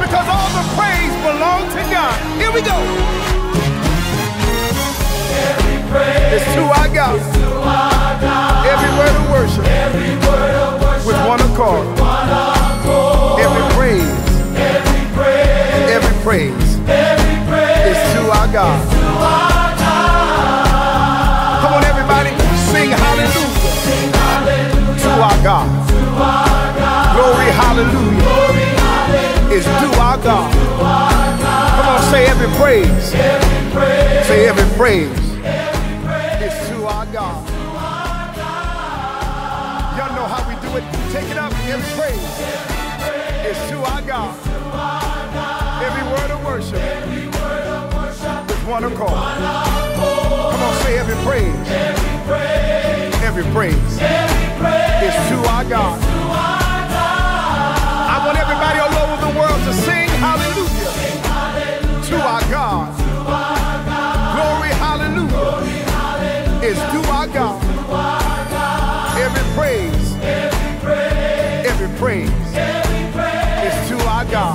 because all the praise belongs to God. Here we go. Every praise It's to our God. is to our God. Every word of worship Every word of worship with one accord. with one accord. Every praise, Every praise, every praise every praise is to our God. is to our God. Come on, everybody, sing hallelujah Sing hallelujah to our God. to our God. Glory, hallelujah Glory, hallelujah is to our God. to our God. Come on, say every praise. Every praise, Say every praise every praise is to our God. to our God. Y'all know how we do it. Take it up. Every praise is to our God. Every word of worship with one accord. Come on, say every praise. Every praise is to our God. I want everybody all over the world to sing hallelujah to our God. Glory, hallelujah is to our God. Every praise is to our God.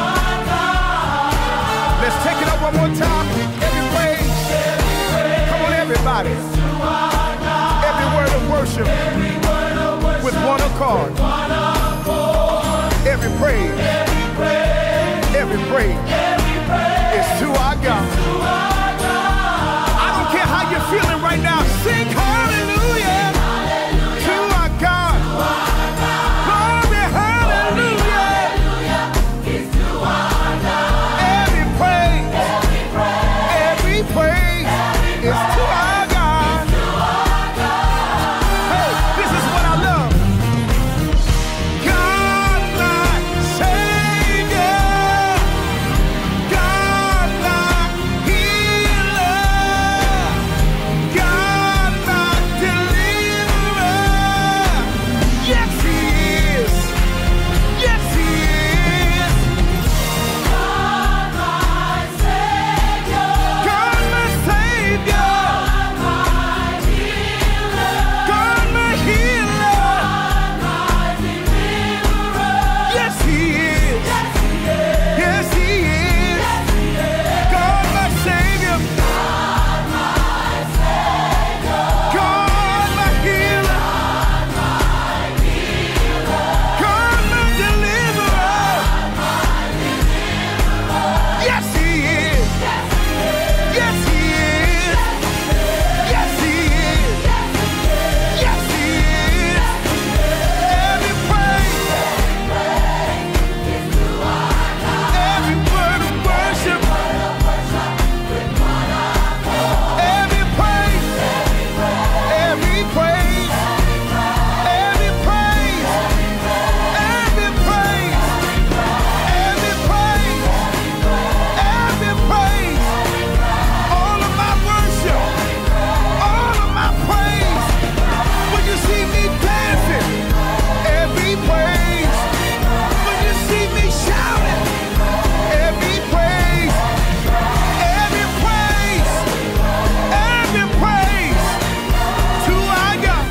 Let's take it up one more time. Every praise. Come on, everybody. Every word of worship with one accord. Every praise is to our God. I don't care how you're feeling right now. Sing hallelujah to our God. Glory, hallelujah. Every praise is to our God. Hey, this is what I love. God, my Savior. God, my healer. God, my deliverer. Yes, He is. Yes, He is. God, my Savior. God, my healer. Yes, He is. Yes, He is. God, my Savior. God, my healer. God, my deliverer. Yes, He is. Yes, He is. Yes, He is. Yes, He is. Every praise, every word of worship, every praise, every praise, every praise, every praise, every praise, every praise, all of my worship, all of my praise. When you see me dancing, every praise. When you see me shouting, every praise, every praise, every praise to our God.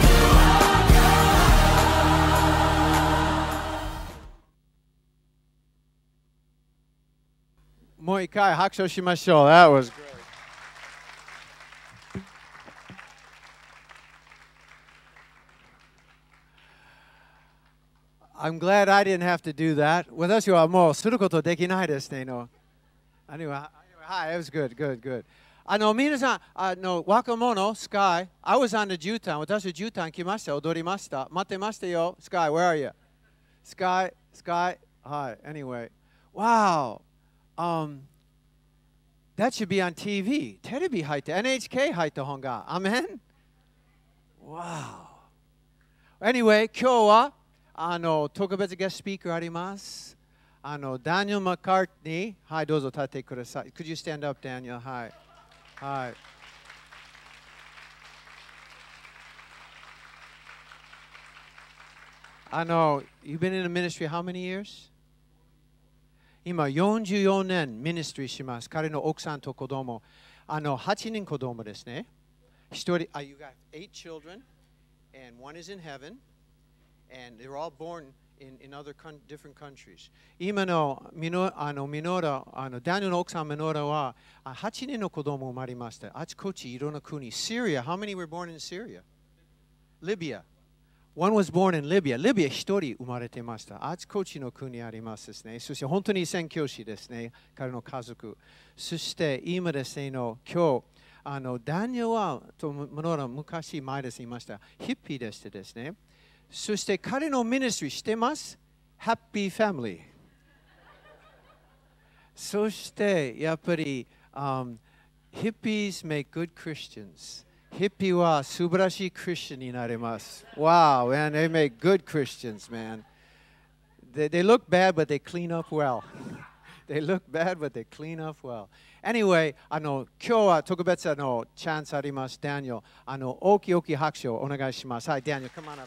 Moikai, hakusho shimashou. That was great. I'm glad I didn't have to do that. 私はもうすることできないですね。Anyway, hi, it was good, good, good. 皆さん、若者、Sky, I was on the 絨毯。私、絨毯来ました。踊りました。待ってましたよ。Sky, where are you? Sky, hi, anyway. Wow. That should be on TV. テレビ入って、NHK 入った方が。Amen? Wow. Anyway, 今日は、特別ゲストスピーカーあります。Daniel McCartney。はい、どうぞ立ってください。Could you stand up, Daniel? はい。はい。You've been in the ministry how many years? 今44年ミニストリーします。彼の奥さんと子供。8人子供ですね。1人、you got 8 children, and one is in heaven, and they're all born in other different countries. 今のミノラ、ダニエルの奥さんミノラは8人の子供生まれました。あちこちいろんな国。Syria, how many were born in Syria? Libya. One was born in Libya. Libya 一人生まれてました。あちこちの国ありますですね。そして本当に宣教師ですね。彼の家族。そして今ですね、今日、ダニエルはとミノラ昔前です言いました。ヒッピーでしてですね。そして彼のミニストリーしてます。Happy Family。そしてやっぱり、Hippies make good Christians。ヒッピーは素晴らしいクリスチャンになります。Wow, man, they make good Christians, man. They look bad, but they clean up well. They look bad, but they clean up well. Anyway, 今日は特別チャンスあります。ダニエル、大きい拍手をお願いします。はい、ダニエル、come on up.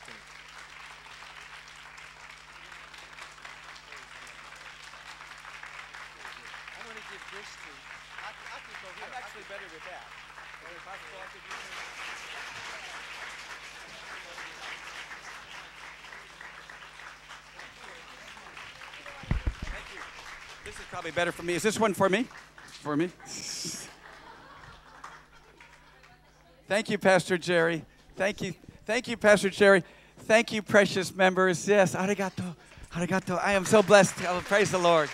This is probably better for me. Is this one for me? For me? Thank you, Pastor Jerry. Thank you, Pastor Jerry. Thank you, precious members. Yes, arigato, arigato. I am so blessed. Oh, praise the Lord.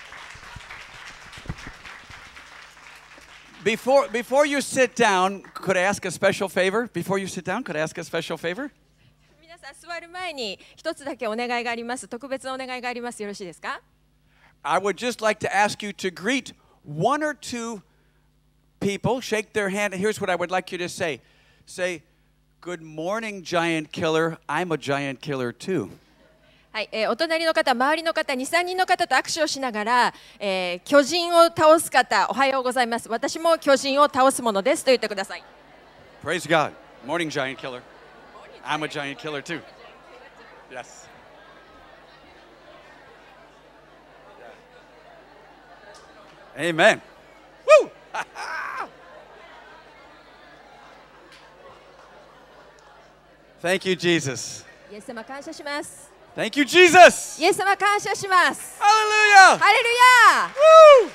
Before you sit down, could I ask a special favor? Before you sit down, could I ask a special favor? 皆さん座る前に一つだけお願いがあります。特別なお願いがあります。よろしいですか？ I would just like to ask you to greet one or two people, shake their hand. Here's what I would like you to say. Say, good morning, giant killer. I'm a giant killer too. はい、お隣の方、周りの方、2、3人の方と握手をしながら、巨人を倒す方、おはようございます。私も巨人を倒すものですと言ってください。 Praise God. Morning, giant killer. I'm a giant killer too. Yes. Amen. Woo! Thank you, Jesus. イエス様感謝します。 Thank you, Jesus. イエス様感謝します。 Hallelujah. ハレルヤ Woo!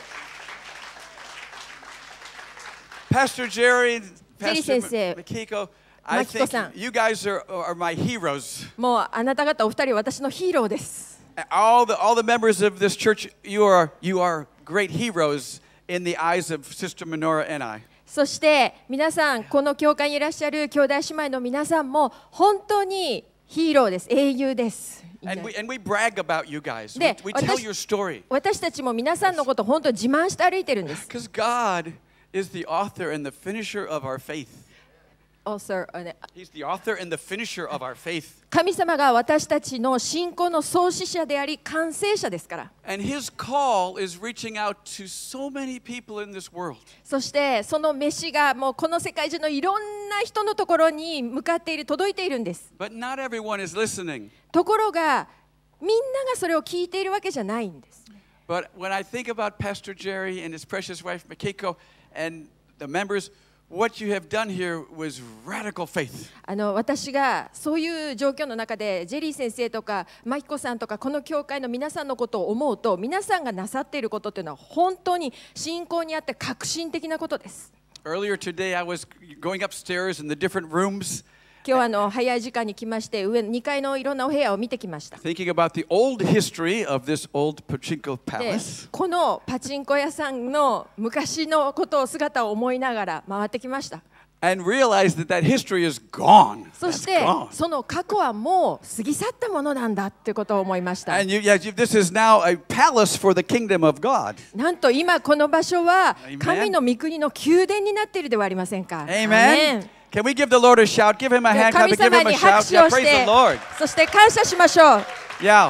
Pastor Jerry, Pastor 先生、 Makiko, I think さん。 you guys are my heroes. もうあなた方お二人私のヒーローです。 All the members of this church, you are great heroes in the eyes of Sister Menorah and I. そして皆さんこの教会にいらっしゃる兄弟姉妹の皆さんも本当にヒーローです。英雄です。 And we brag about you guys. で、 We tell your story. 私たちも皆さんのことを本当に自慢して歩いてるんです。 Because God is the author and the finisher of our faith. Also, He's the author and the finisher of our faith. 神様が私たちの信仰の創始者であり完成者ですから。 And His call is reaching out to so many people in this world. そしてその飯がもうこの世界中のいろんな人のところに向かっている、届いているんです。 But not everyone is listening. ところがみんながそれを聞いているわけじゃないんです。 But when I think about Pastor Jerry and his precious wife Makiko and the members, what you have done here was radical faith. 私がそういう状況の中でジェリー先生とかマキコさんとかこの教会の皆さんのことを思うと、皆さんがなさっていることというのは本当に信仰にあって革新的なことです。 Earlier today, I was going upstairs in the different rooms, 今日は早い時間に来まして上2階のいろんなお部屋を見てきました。 thinking about the old history of this old Pachinko で palace. このパチンコ屋さんの昔のことを姿を思いながら回ってきました。 And realized that history is gone. そ That's して gone. その過去はもう過ぎ去ったものなんだということを思いました。 And this is now a palace for the kingdom of God. なんと今この場所は Amen. 神の御国の宮殿になっているではありませんか。 Amen. Can we give the Lord a shout? Give him a hand clap 神 and give 様 him a に shout. 拍手 Yeah, をし praise て the Lord. そして感謝しましょう。 Yeah.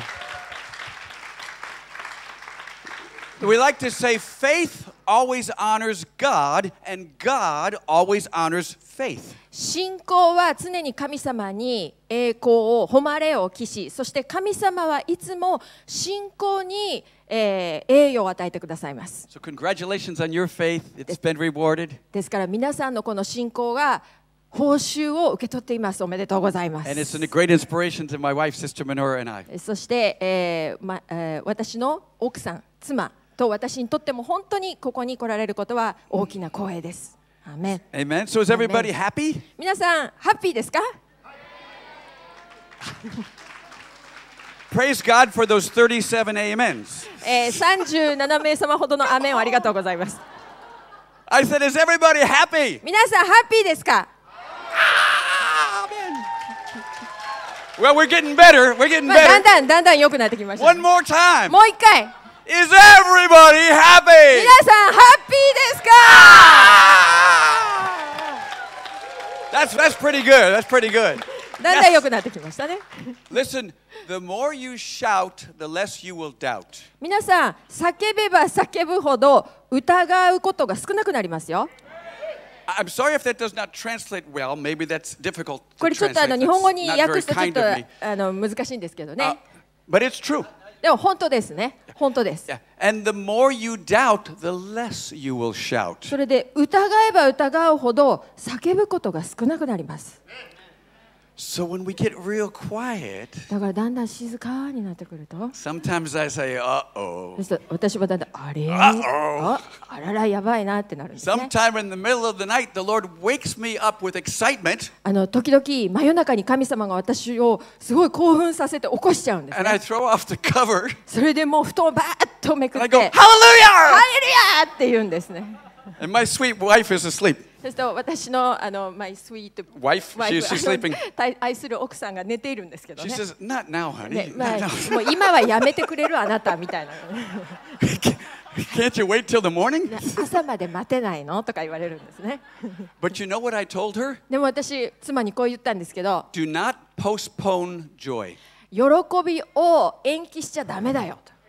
We like to say faith always honors God and God always honors faith. 信仰は常に神様に栄光を誉れを期し、そして神様はいつも信仰に、栄誉を与えてくださいます。 So congratulations on your faith. It's been rewarded. ですから皆さんのこの信仰が報酬を受け取っています。おめでとうございます。 And it's a great inspiration to my wife, Sister Menorah, and I. そして、私の奥さん、妻と私にとっても本当にここに来られることは大きな光栄です。アーメン。 Amen. So is everybody happy? 皆さん、ハッピーですか？ Praise God for those 37 amens. 37名様ほどのアーメンをありがとうございます。 I said, is everybody happy? 皆さん、ハッピーですか？ Amen. Well, we're getting better. We're getting だん better. だん良くなってきました。 One more time. もう一回。 Is everybody happy? 皆さん、ハッピーですか？ That's pretty good. That's pretty good. だんだん良くなってきましたね。 Listen, the more you shout, the less you will doubt. 皆さん、叫べば叫ぶほど疑うことが少なくなりますよ。 I'm sorry if that does not translate well. Maybe that's difficult こ to れちょっと translate. 日本語 That's に not 訳 very すとちょっ kind of me. と難しいんですけどね。 But it's true. でも本当ですね。本当です。 Yeah. And the more you doubt, the less you will shout. それで疑えば疑うほど叫ぶことが少なくなります。 So when we get real quiet, だからだんだん静かになってくると、 sometimes I say, uh-oh. そうすると私はだんだんあれ Uh-oh. あららやばいなってなるんですね。 Sometime in the middle of the night, the Lord wakes me up with excitement, 時々真夜中に神様が私をすごい興奮させて起こしちゃうんです and I ね。 throw off the cover, それでもう布団をバーッとめく and っ I て go, Hallelujah! ハレルヤーって言うんですね。 And my sweet wife is asleep. そうすると私のマイスイート Wife? She's sleeping. 愛する奥さんが寝ているんですけど She ね。 says, Not now, ね honey. まあ Not now. もう今はやめてくれるあなたみたいな。 Can't you wait till the morning? 朝まで待てないのとか言われるんですね。 But you know what I told her? でも私妻にこう言ったんですけど、 Do not postpone joy. 喜びを延期しちゃダメだよと。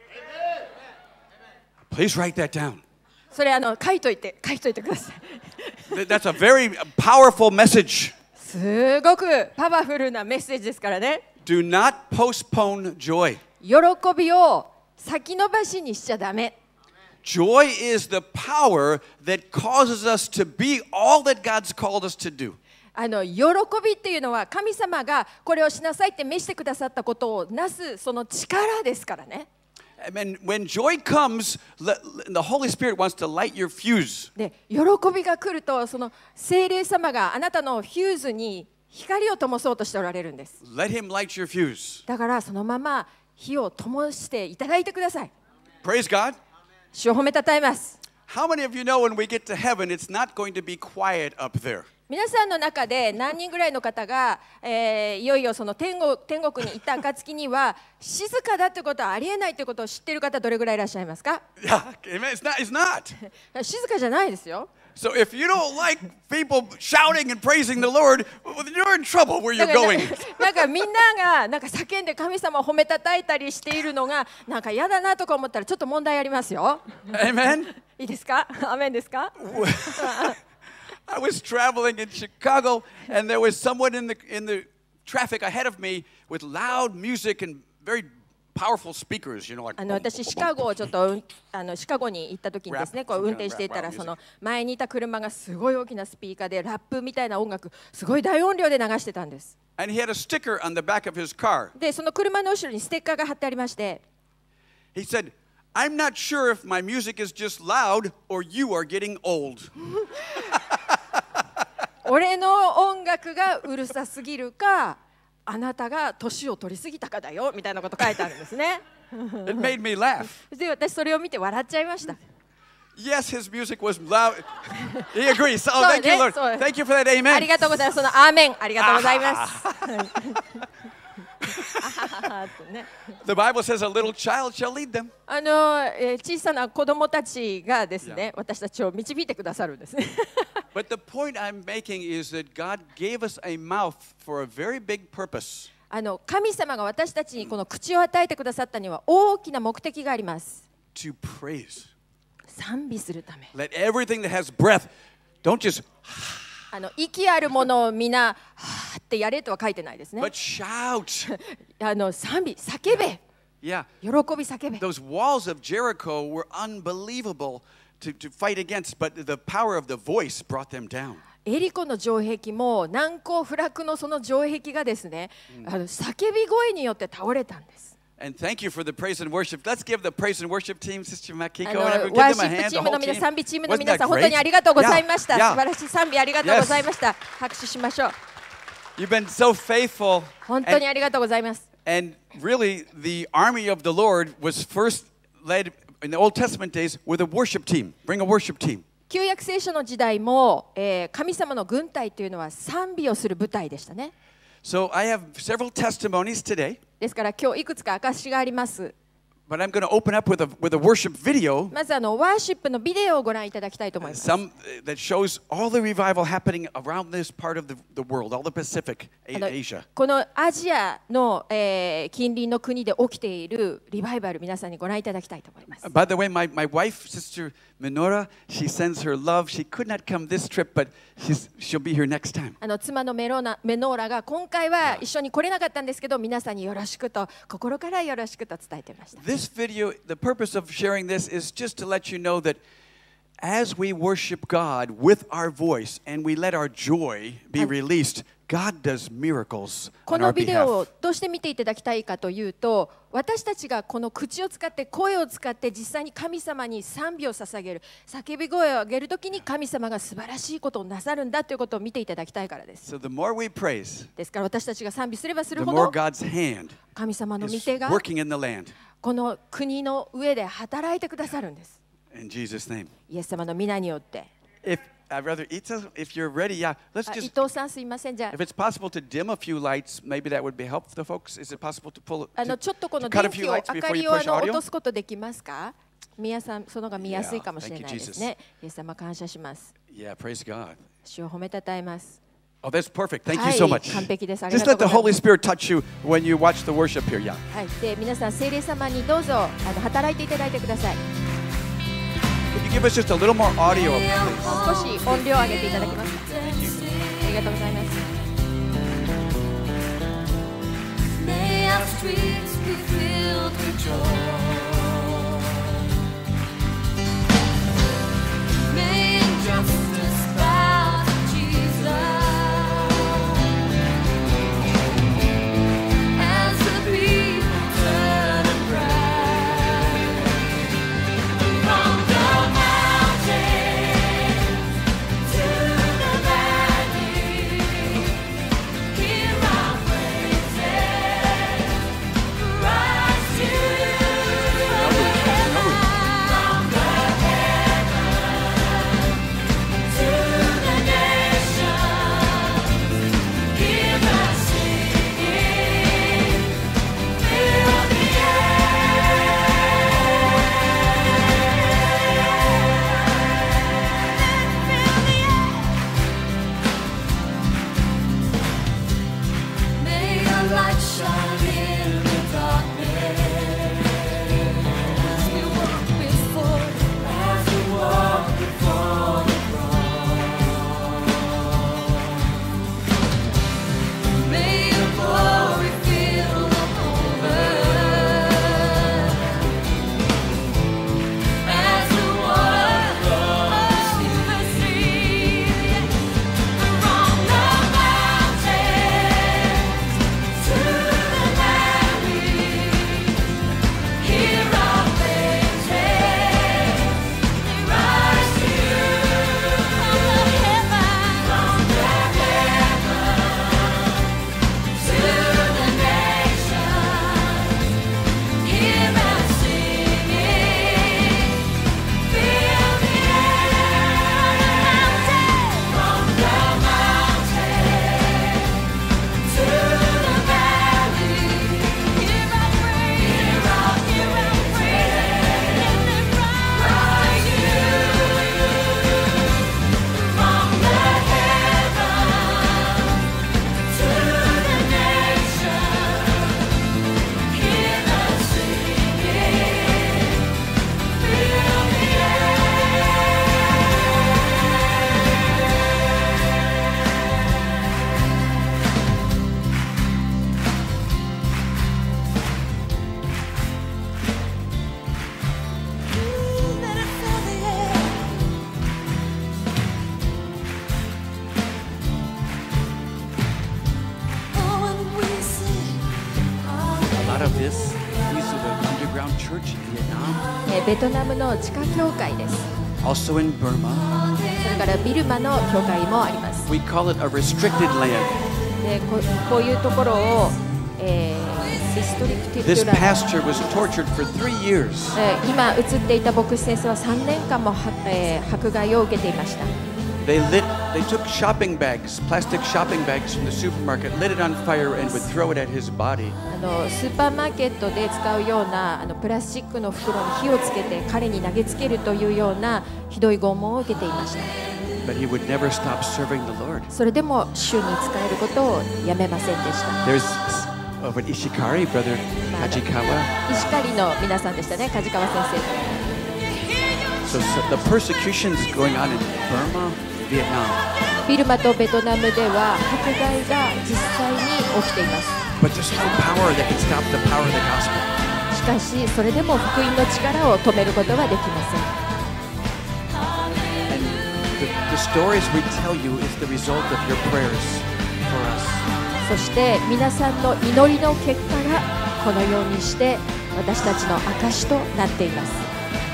Please write that down. それ書いといてください。 That's a very powerful message. すごくパワフルなメッセージですからね。 Do not postpone joy. 喜びを先延ばしにしちゃダメ。 Joy is the power that causes us to be all that God's called us to do. 喜びっていうのは神様がこれをしなさいって召してくださったことをなすその力ですからね。 And when joy comes, the Holy Spirit wants to light your fuse. で、喜びが来るとその聖霊様があなたのフューズに光を灯そうとしておられるんです。 Let Him light your fuse. だからそのまま火を灯していただいてください。 Praise God. 主を褒めたたえます。 How many of you know when we get to heaven, it's not going to be quiet up there? 皆さんの中で何人ぐらいの方が、いよいよその天国に行った暁には静かだということはありえないということを知っている方どれぐらいいらっしゃいますか？ Yeah, amen. It's not. 静かじゃないですよ。 So if you don't like people shouting and praising the Lord, well, you're in trouble where だ you're から going. なんかみんながなんか叫んで神様を褒めたたえたりしているのがなんか嫌だなとか思ったらちょっと問題ありますよ。 Amen. いいですか？アメンですか？ I was traveling in Chicago, and there was someone in the traffic ahead of me with loud music and very powerful speakers, you know, like. 私シカゴをちょっとシカゴに行った時にですね、こう運転していたらその前にいた車がすごい大きなスピーカーでラップみたいな音楽すごい大音量で流してたんです。 And he had a sticker on the back of his car. でその車の後ろにステッカーが貼ってありまして、 He said, "I'm not sure if my music is just loud or you are getting old." 俺の音楽がうるさすぎるか、あなたが年を取りすぎたかだよみたいなこと書いてあるんですね。 It made me laugh. で私それを見て笑っちゃいました。 Yes, his music was loud. He agrees. Oh, そう thank you, ね、 Lord. そう Thank you for that. あ Amen. りがとうございます。そのアーメンありがとうございます。 The Bible says a little child shall lead them. 小さな子供たちがですね、私たちを導いてくださるんですね。 But the point I'm making is that God gave us a mouth for a very big purpose. 神様が私たちにこの口を与えてくださったには大きな目的があります。 To praise. 賛美するため。 Let everything that has breath, don't just, 息あるものを皆はーってやれとは書いてないですね。 but shout. 賛美叫べ。 Yeah. 喜び叫べ。 Those walls of Jericho were unbelievable to fight against, but the power of the voice brought them down. エリコの城壁も難攻不落のその城壁がですね、叫び声によって倒れたんです。 And thank you for the praise and worship. Let's give the praise and worship team, Sister Makiko, ワ and ー everyone. シ Give them a ップ hand. チ The ームの whole 皆 team. さん、賛美チームの Wasn't 皆 that さん、本当に great? ありがとうございました。 Yeah. 素晴らしい賛美ありがとうございました。拍手しましょう。 You've been so faithful. 本当にありがとうございます。 And really, the army of the Lord was first led in the Old Testament days with a worship team. Bring a worship team. 旧約聖書の時代も、神様の軍隊というのは賛美をする部隊でしたね。 So I have several testimonies today, ですから今日いくつか証があります。 but I'm going to open up with a worship video. まずワーシップのビデオをご覧いただきたいと思います。 Some that shows all the revival happening around this part of the world, all the Pacific, Asia. このアジアの、近隣の国で起きているリバイバル、皆さんにご覧いただきたいと思います。 By the way, my wife, Sister Minora, she sends her love. She could not come this trip, but she'll be here next time. 妻のメノーラが今回は一緒に来れなかったんですけど、皆さんによろしくと心からよろしくと伝えていました。 This video, the purpose of sharing this is just to let you know that as we worship God with our voice and we let our joy be released, God does miracles こ on の our ビデオ behalf. をどうして見ていただきたいかというと、私たちがこの口を使って声を使って実際に神様に賛美を捧げる、叫び声を上げるときに神様が素晴らしいことをなさるんだということを見ていただきたいからです。 So the more we praise, ですから私たちが賛美すればす the るほ more ど God's hand 神様の御 is 手が working in the land. この国の上で働いてくださるんです。 In Jesus' name. イエス様の皆によって。 I'd rather if you're ready, yeah. Let's 伊 just 藤さんすいません。じゃ if it's possible to dim a few lights, maybe that would be helpful to folks. Is it possible to pull あちょっとこの to cut 電 a 気 few を lights 明か before り you を push 落 audio? とすことできますか？皆さんそのが見やすいかもしれないですね。イエス様感謝します。 Yeah, praise God. 主を褒めたたえます。 Oh, that's perfect. Thank は you い、 so much. 完璧です。あり Just がと let うご the ざい Holy ます。 Spirit touch you when you watch the worship here. Yeah. はい、で皆さん聖霊様にどうぞ働いていただいてください。 Could you give us just a little more audio, please? 少し音量を上げていただけますか？ありがとうございます。 May our streets be filled with joy. May injustice bow to Jesus. As the people turn and cry from the mountains to the valley. this. These are the underground church in Vietnam. ベトナムの地下教会です。 Also in Burma. それからビルマの教会もあります。 We call it a restricted land. でこういうところを、リストリクティ This ッドラン pastor was tortured for 3 years. 今映っていた牧師先生は3年間も迫害を受けていました。 They took shopping bags, plastic shopping bags from the supermarket, lit it on fire, and would throw it at his body. スーパーマーケットで使うようなプラスチックの袋に火をつけて彼に投げつけるというようなひどい拷問を受けていました。 But he would never stop serving the Lord. それでも主に仕えることをやめませんでした。 There's over at Ishikari, Brother Kajikawa. 石狩の皆さんでしたね、梶川先生。 So the persecutions going on in Burma, Vietnam. ビルマとベトナムでは迫害が実際に起きています。 But there's no power that can stop the power of the gospel. しかしそれでも福音の力を止めることはできません。 And the stories we tell you is the result of your prayers for us. そして皆さんの祈りの結果がこのようにして私たちの証となっています。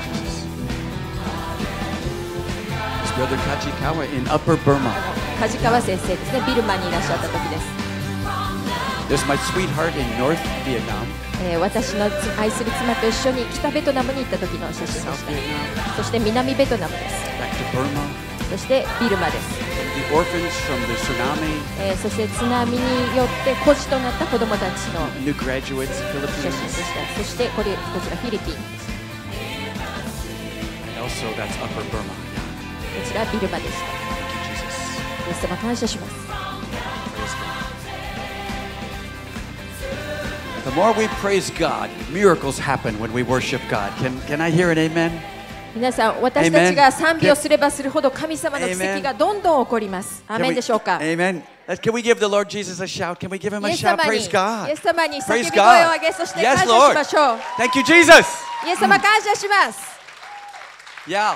It's Brother Kajikawa in Upper Burma. 梶川先生ですね、ビルマにいらっしゃった時です。 There's my sweetheart in North Vietnam. 私の愛する妻と一緒に北ベトナムに行った時の写真でし South た。 Vietnam. そして南ベトナムです。 Back to Burma. そしてビルマです。 The orphans from the tsunami. そして津波によって孤児となった子どもたちの New graduates, 写真で Philippines. した。そしてこちらフィリピンです。 And also that's Upper Burma. こちらビルマでした。 Thank you, Jesus. イエス様感謝します。 Praise God. The more we praise God, miracles happen when we worship God. Can I hear an amen? 皆さん、私たちが賛美をすればするほど神様の奇跡がどんどん起こります。アーメンでしょうか。 Amen. Can we give the Lord Jesus a shout? Can we give him イ a エス様 shout? に、 Praise God. イエス様に叫 Praise び声を God. 上げ、そして Yes, 感謝し Lord. ましょう。 Thank you, Jesus. イエス様感謝します。 Yeah.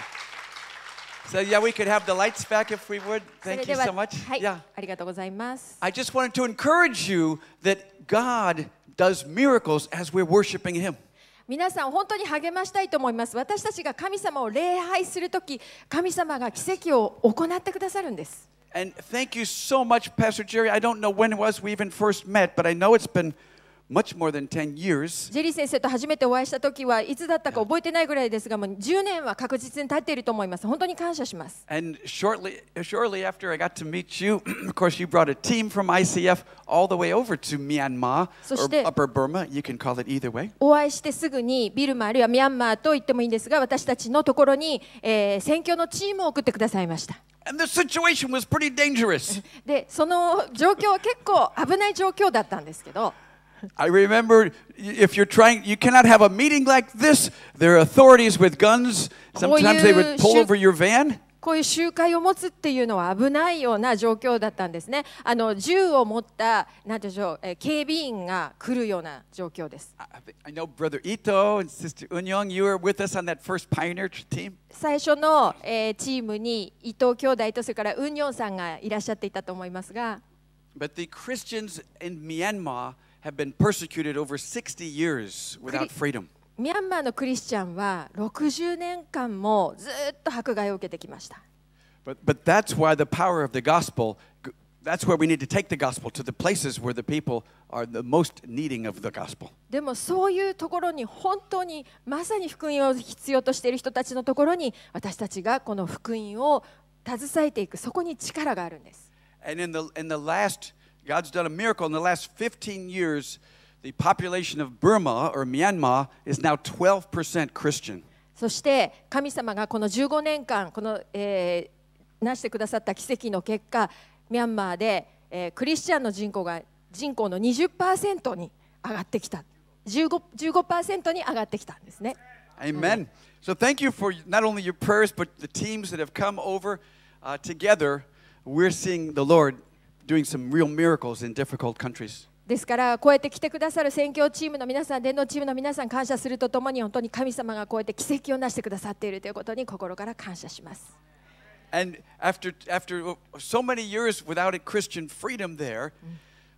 So yeah, we could have the lights back if we would. それ Thank で you は、 so much. はい、 Yeah. ありがとうございます。 I just wanted to encourage you that God does miracles as we're worshiping Him. 皆さん本当に励ましたいと思います。私たちが神様を礼拝するとき、神様が奇跡を行ってくださるんです。 And thank you so much, Pastor Jerry. I don't know when it was we even first met, but I know it's been much more than 10 years. ジェリー先生と初めてお会いしたときはいつだったか覚えてないぐらいですが、もう10年は確実に経っていると思います。本当に感謝します。 And shortly after I got to meet you, of course, you brought a team from ICF all the way over to Myanmar or Upper Burma. You can call it either way. お会いしてすぐにビルマあるいはミャンマーと言ってもいいんですが、私たちのところに、宣教のチームを送ってくださいました。 And the situation was pretty dangerous. で、その状況は結構危ない状況だったんですけど、 I remember if you're trying, you cannot have a meeting like this. There are authorities with guns. Sometimes they would pull over your van. こういう集会を持つっていうのは危ないような状況だったんですね。銃を持ったなんていうんでしょう、警備員が来るような状況です。 I know Brother Ito and Sister Unyong, you were with us on that first pioneer team. 最初の、チームに伊藤兄弟とそれからウンニョンさんがいらっしゃっていたと思いますが、 But the Christians in Myanmar have been persecuted over 60 years without freedom. ミャンマーのクリスチャンは60年間もずっと迫害を受けてきました。 But that's why the power of the gospel, that's where we need to take the gospel to the places where the people are the most needing of the gospel. でもそういうところに本当にまさに福音を必要としている人たちのところに私たちがこの福音を携えていく、そこに力があるんです。 And in the last, God's done a miracle in the last 15 years. The population of Burma or Myanmar is now 12% Christian. そして神様がこの15年間この、なしてくださった奇跡の結果、ミャンマーで、クリスチャンの人口の 20% に上がってきた、15% に上がってきたんですね。 Amen. So thank you for not only your prayers but the teams that have come over together. We're seeing the Lord doing some real miracles in difficult countries. ですからこうやって来てくださる宣教チームの皆さん、伝道チームの皆さん感謝するとともに、本当に神様がこうやって奇跡をなしてくださっているということに心から感謝します。 And after so many years without a Christian freedom there,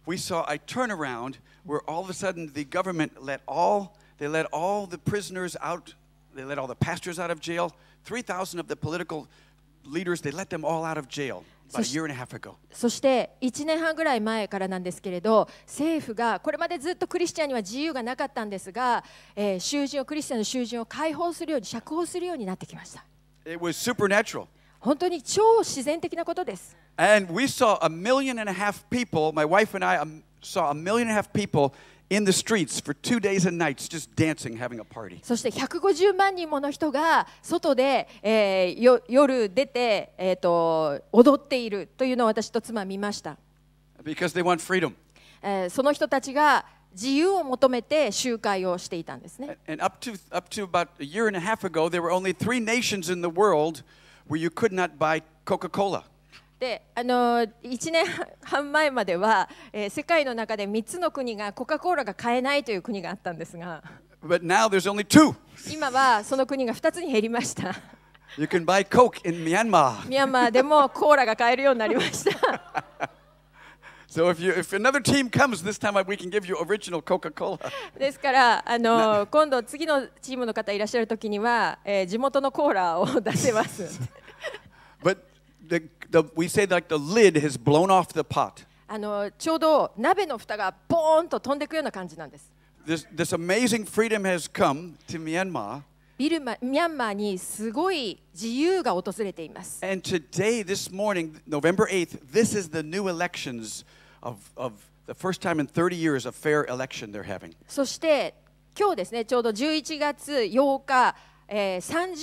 we saw a turnaround where all of a sudden the government let all the prisoners out, they let all the pastors out of jail, 3,000 of the political leaders, they let them all out of jail about a year and a half ago. そして1年半ぐらい前からなんですけれど、政府がこれまでずっとクリスチャンには自由がなかったんですが、クリスチャンの囚人を解放するように、釈放するようになってきました。 It was supernatural. 本当に超自然的なことです。 And we saw 1.5 million people, my wife and I saw 1.5 million people in the streets for 2 days and nights just dancing, having a party. そして150万人もの人が外で、夜出て、踊っているというのを私と妻は見ました。 Because they want freedom. その人たちが自由を求めて集会をしていたんですね。 And up to about a year and a half ago, there were only 3 nations in the world where you could not buy Coca-Cola. で1年半前までは、世界の中で3つの国がコカ・コーラが買えないという国があったんですが、 But now there's only 2. 今はその国が2つに減りました。 You can buy Coke in Myanmar. ミャンマーでもコーラが買えるようになりました。 So if another team comes this time, we can give you original Coca-Cola. ですから今度次のチームの方いらっしゃるときには、地元のコーラを出せます。 But we say like the lid has blown off the pot. ちょうど鍋の蓋がボーンと飛んでいくような感じなんです。 This amazing freedom has come to Myanmar. ミャンマーにすごい自由が訪れています。 And today, this morning, November 8th, this is the new elections of the first time in 30 years a fair election they're having. そして今日ですね、ちょうど11月8日、過去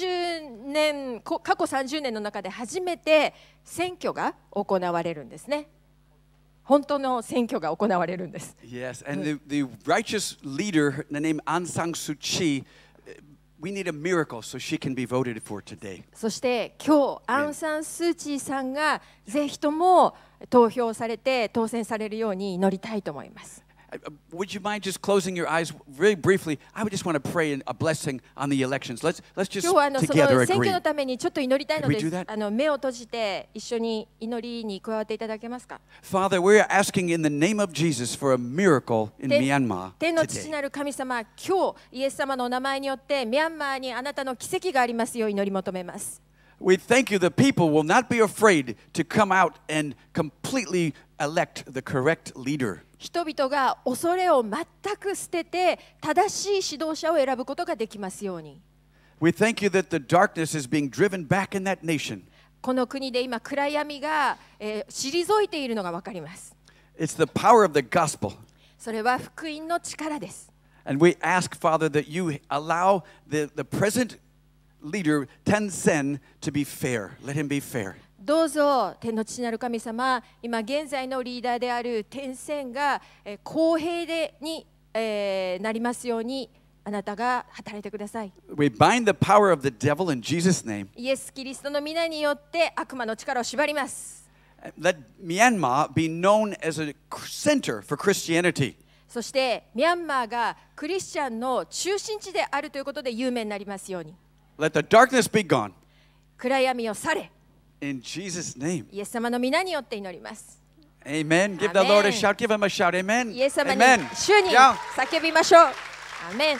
30年の中で初めて選挙が行われるんですね。本当の選挙が行われるんです。 Yes, and the righteous leader, the name Aung San Suu Kyi, we need a miracle so she can be voted for today. そして今日アン・サン・スー・チーさんがぜひとも投票されて当選されるように祈りたいと思います。 Would you mind just closing your eyes very briefly? I would just want to pray a blessing on the elections. Let's just 今日はそ together の選挙 agree. のためにちょっと祈りたいので Can we す do that?。 目を閉じて一緒に祈りに加わっていただけますか。 Father, we're asking in the name of Jesus for a miracle in Myanmar 天の父 today. なる神様、今日イエス様のお名前によってミャンマーにあなたの奇跡がありますよう祈り求めます。 We thank you that people will not be afraid to come out and completely elect the correct leader. 人々が恐れを全く捨てて正しい指導者を選ぶことができますように。 We thank you that the darkness is being driven back in that nation. この国で今暗闇が、退いているのが分かります。 It's the power of the gospel. それは福音の力です。 And we ask, Father, that you allow the present leader, Ten Sen, to be fair. Let him be fair. どうぞ天の父なる神様、今現在のリーダーである天線が公平になりますようにあなたが働いてください。 We bind the power of the devil in Jesus' name. イエス・キリストの皆によって悪魔の力を縛ります。 Let Myanmar be known as a center for Christianity. そしてミャンマーがクリスチャンの中心地であるということで有名になりますように。 Let the darkness be gone. 暗闇を去れ。 In Jesus' name. イエス様の皆によって祈ります。 Amen. Give the Lord a shout. Give him a shout. Amen. イエス様に Amen. 主に Yeah. 叫びましょう。アメン。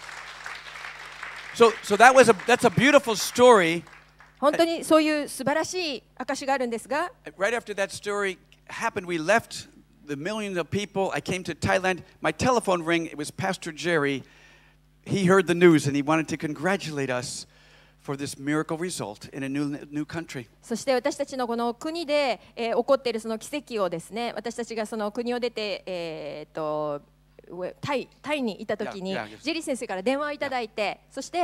So that's a beautiful story. 本当にそういう素晴らしい証があるんですが、 Right after that story happened, we left the millions of people. I came to Thailand. My telephone rang. It was Pastor Jerry. He heard the news and he wanted to congratulate us for this miracle result in a new country. そして私たちのこの国で、起こっているその奇跡をですね、私たちがその国を出て、タイにいたときに、ジェリー先生から電話をいただいて、そして、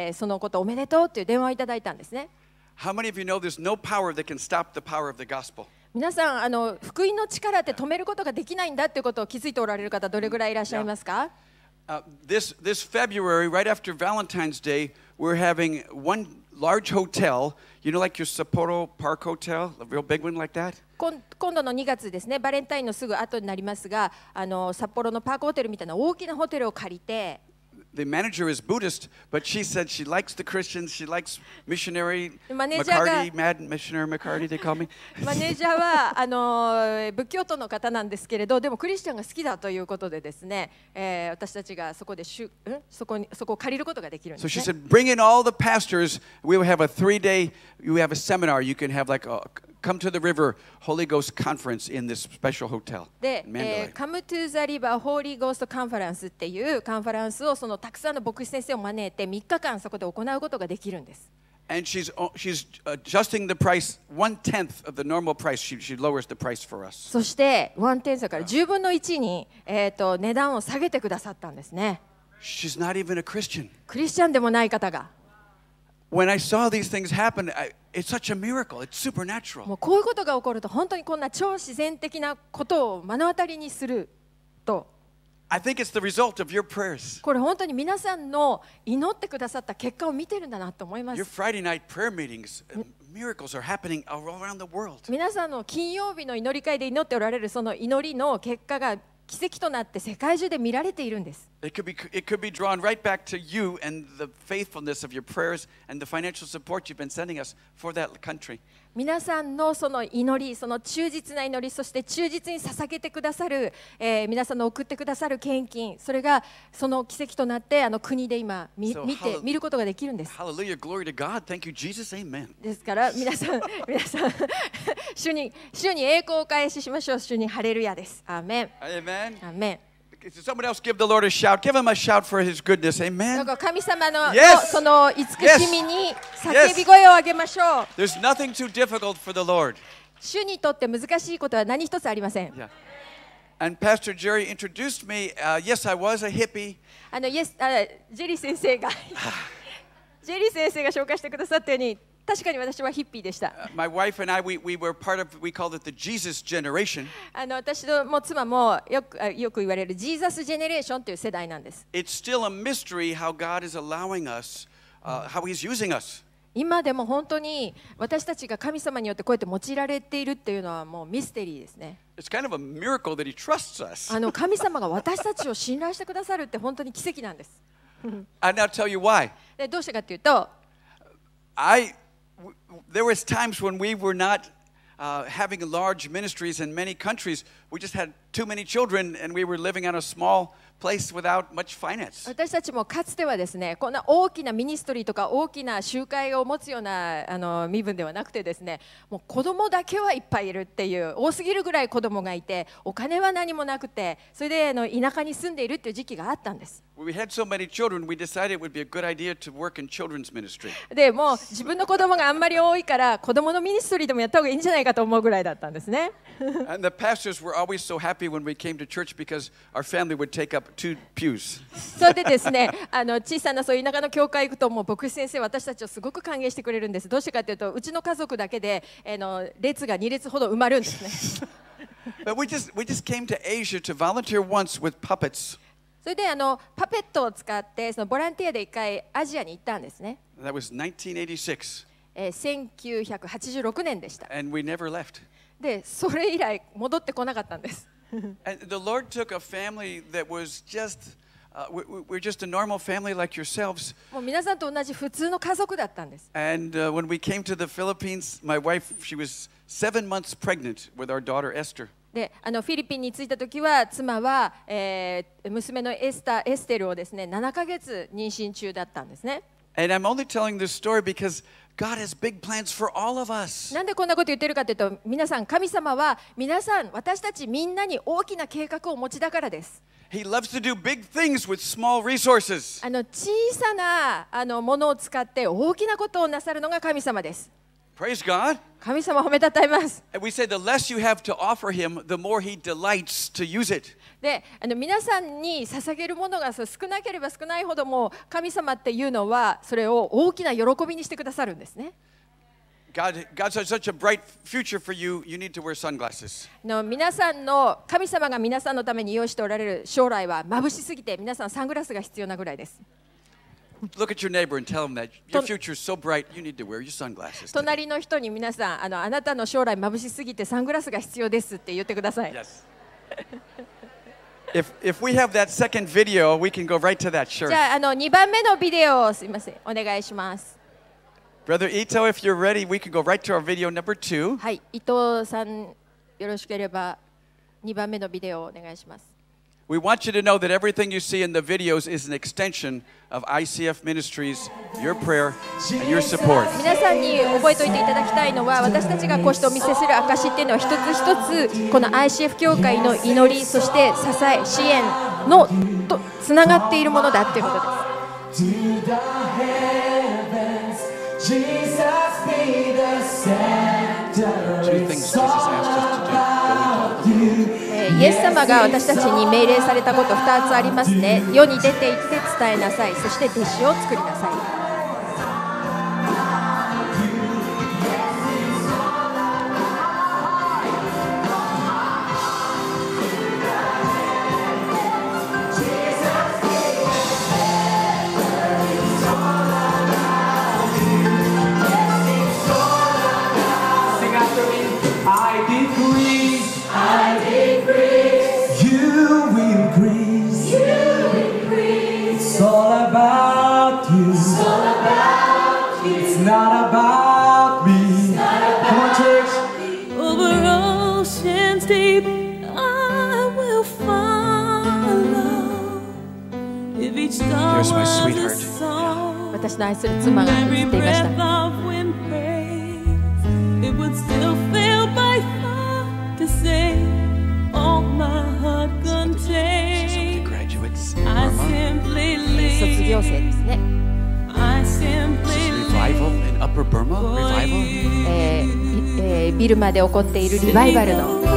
そのことおめでとうという電話をいただいたんですね。 How many of you know there's no power that can stop the power of the gospel? 皆さん、福音の力って止めることができないんだということを気づいておられる方、どれぐらいいらっしゃいますか？ This February, right after Valentine's Day, we're having one large hotel, you know, like your Sapporo Park Hotel, a real big one like that. 今度の2月ですね、バレンタインのすぐ後になりますが、札幌のパークホテルみたいな大きなホテルを借りて、 the manager is Buddhist, but she said she likes the Christians, she likes missionary マネージャーが McCarty, Mad Missionary McCarty, they call me. マネージャーは仏教徒の方なんですけれど、でもクリスチャンが好きだということでですね、私たちがそこでそこを借りることができるん So です she ね。 said, bring in all the pastors. We will have a 3-day, you have a seminar. You can have like a Come to the River Holy Ghost Conference in this special hotel で、 in Mandalay. Come to the River Holy Ghost Conference っていうカンファレンスをそのたくさんの牧師先生を招いて3日間そこで行うことができるんです。 And she's adjusting the price 1/10 of the normal price. She lowers the price for us. そしてワンテン差から10分の1に、値段を下げてくださったんですね。 She's not even a Christian. クリスチャンでもない方が。 When I saw these things happen, it's such a miracle. It's supernatural. もうこういうことが起こると本当にこんな超自然的なことを目の当たりにすると、 I think it's the result of your prayers. これ本当に皆さんの祈ってくださった結果を見てるんだなと思いま Your す。 Friday night prayer meetings, miracles are happening all around the world. 皆さんの金曜日の祈り会で祈っておられるその祈りの結果が奇跡となって世界中で見られているんです。 It could be drawn right back to you and the faithfulness of your prayers and the financial support you've been sending us for that country. 皆さんのその祈り、その忠実な祈り、そして忠実に捧げてくださる、皆さんの送ってくださる献金、それがその奇跡となって国で今見ることができるんです。 Hallelujah, glory to God. Thank you, Jesus. Amen. ですから皆さん主に栄光を返ししましょう。主にハレルヤです。アーメン。 Amen. アーメン。 Someone else give the Lord a shout. Give him a shout for his goodness. だ Amen. から神様の Yes. その慈しみに叫び声を上げましょう。 There's nothing too difficult for the Lord. 主にとって難しいことは何一つありません。 Yeah. And Pastor Jerry introduced me. Yes, I was a hippie. ジェリー先生が紹介してくださったように、確かに私はヒッピーでした。 My wife and I, we were part of, we called it the Jesus generation. 私も妻もよく言われるジーザスジェネレーションという世代なんです。 It's still a mystery how God is allowing us, how He's using us. 今でも本当に私たちが神様によってこうやって用いられているっていうのはもうミステリーですね。 It's kind of a miracle that He trusts us. 神様が私たちを信頼してくださるって本当に奇跡なんです。 I'll now tell you why. でどうしてかっていうと、 There was times when we were not having large ministries in many countries. We just had too many children and we were living on a small place without much finance. 私たちもかつてはですね、こんな大きなミニストリーとか大きな集会を持つような身分ではなくてですね、もう子供だけはいっぱいいるっていう、多すぎるぐらい子供がいて、お金は何もなくて、それで田舎に住んでいるっていう時期があったんです。 When we had so many children, we decided it would be a good idea to work in children's ministry. でもう自分の子供があんまり多いから子供のミニストリーでもやった方がいいんじゃないかと思うぐらいだったんですね。 And the pastors were always so happy when we came to church because our family would take up 2 pews. それでですね、小さなそういう田舎の教会行くともう牧師先生私たちをすごく歓迎してくれるんです。どうしてかというと、うちの家族だけで列が2列ほど埋まるんですね。 But we just came to Asia to volunteer once with puppets. それでパペットを使ってそのボランティアで1回アジアに行ったんですね。 That was 1986. 1986年でした。 And we never left. で、それ以来戻ってこなかったんです。 And the Lord took a family that was just, we're just a normal family like yourselves. もう皆さんと同じ普通の家族だったんです。 And when we came to the Philippines, my wife, she was 7 months pregnant with our daughter Esther. でフィリピンに着いた時は妻は、娘のエステルをですね7ヶ月妊娠中だったんですね。 And I'm only telling this story because God has big plans for all of us. なんでこんなこと言ってるかというと、皆さん神様は私たちみんなに大きな計画をお持ちだからです。 He loves to do big things with small resources. 小さなものを使って大きなことをなさるのが神様です。 Praise God. 神様を褒めたたえます。 And we say the less you have to offer him, the more he delights to use it. で皆さんに捧げるものが少なければ少ないほども神様っていうのはそれを大きな喜びにしてくださるんですね。 God has such a bright future for you, you need to wear sunglasses. 皆さんの神様が皆さんのために用意しておられる将来は眩しすぎて皆さんサングラスが必要なぐらいです。 Look at your neighbor and tell him that your future is so bright, you need to wear your sunglasses. 隣の人に皆さんあなたの将来眩しすぎてサングラスが必要ですって言ってください。 Yes. If we have that second video, we can go right to that. Sure. じゃあ、2番目のビデオをすいません、お願いします。 Brother Ito, if you're ready, we can go right to our video number 2. はい、伊藤さん、よろしければ2番目のビデオをお願いします。 We want you to know that everything you see in the videos is an extension of ICF Ministries, your prayer, and your support. 皆さんに覚えておいていただきたいのは、私たちがこうしてお見せする証っていうのは一つ一つこの ICF 教会の祈り、そして支え、支援のとつながっているものだっていうことです。 Two things Jesus asked us to do. Go into all the world. イエス様が私たちに命令されたこと2つありますね。世に出て行って伝えなさい。そして弟子を作りなさい。 Here's my sweetheart. 私の愛する妻が映っていました。卒業生ですね。 Revival in Upper Burma? Revival? ビルマで起こっているリバイバルの様子です。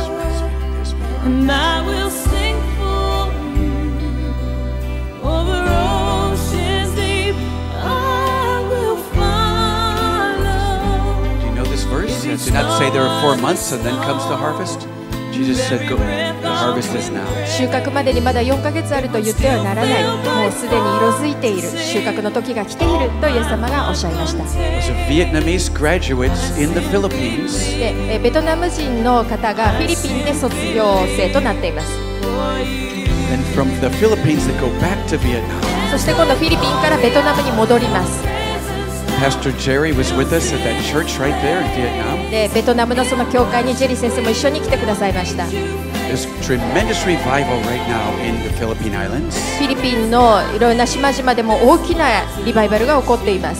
Do not say there are 4 months and then comes the harvest. Jesus said, "Go. The harvest is now." 収穫までにまだ4ヶ月あると言ってはならない。もうすでに色づいている。収穫の時が来ているとイエス様がおっしゃいました。 There's a Vietnamese graduates in the Philippines. で、ベトナム人の方がフィリピンで卒業生となっています。 And from the Philippines they go back to Vietnam. そして今度フィリピンからベトナムに戻ります。 Pastor Jerry was with us at that church right there in Vietnam. で、ベトナムのその教会にジェリー先生も一緒に来てくださいました。 There's tremendous revival right now in the Philippine Islands. フィリピンのいろんな島々でも大きなリバイバルが起こっています。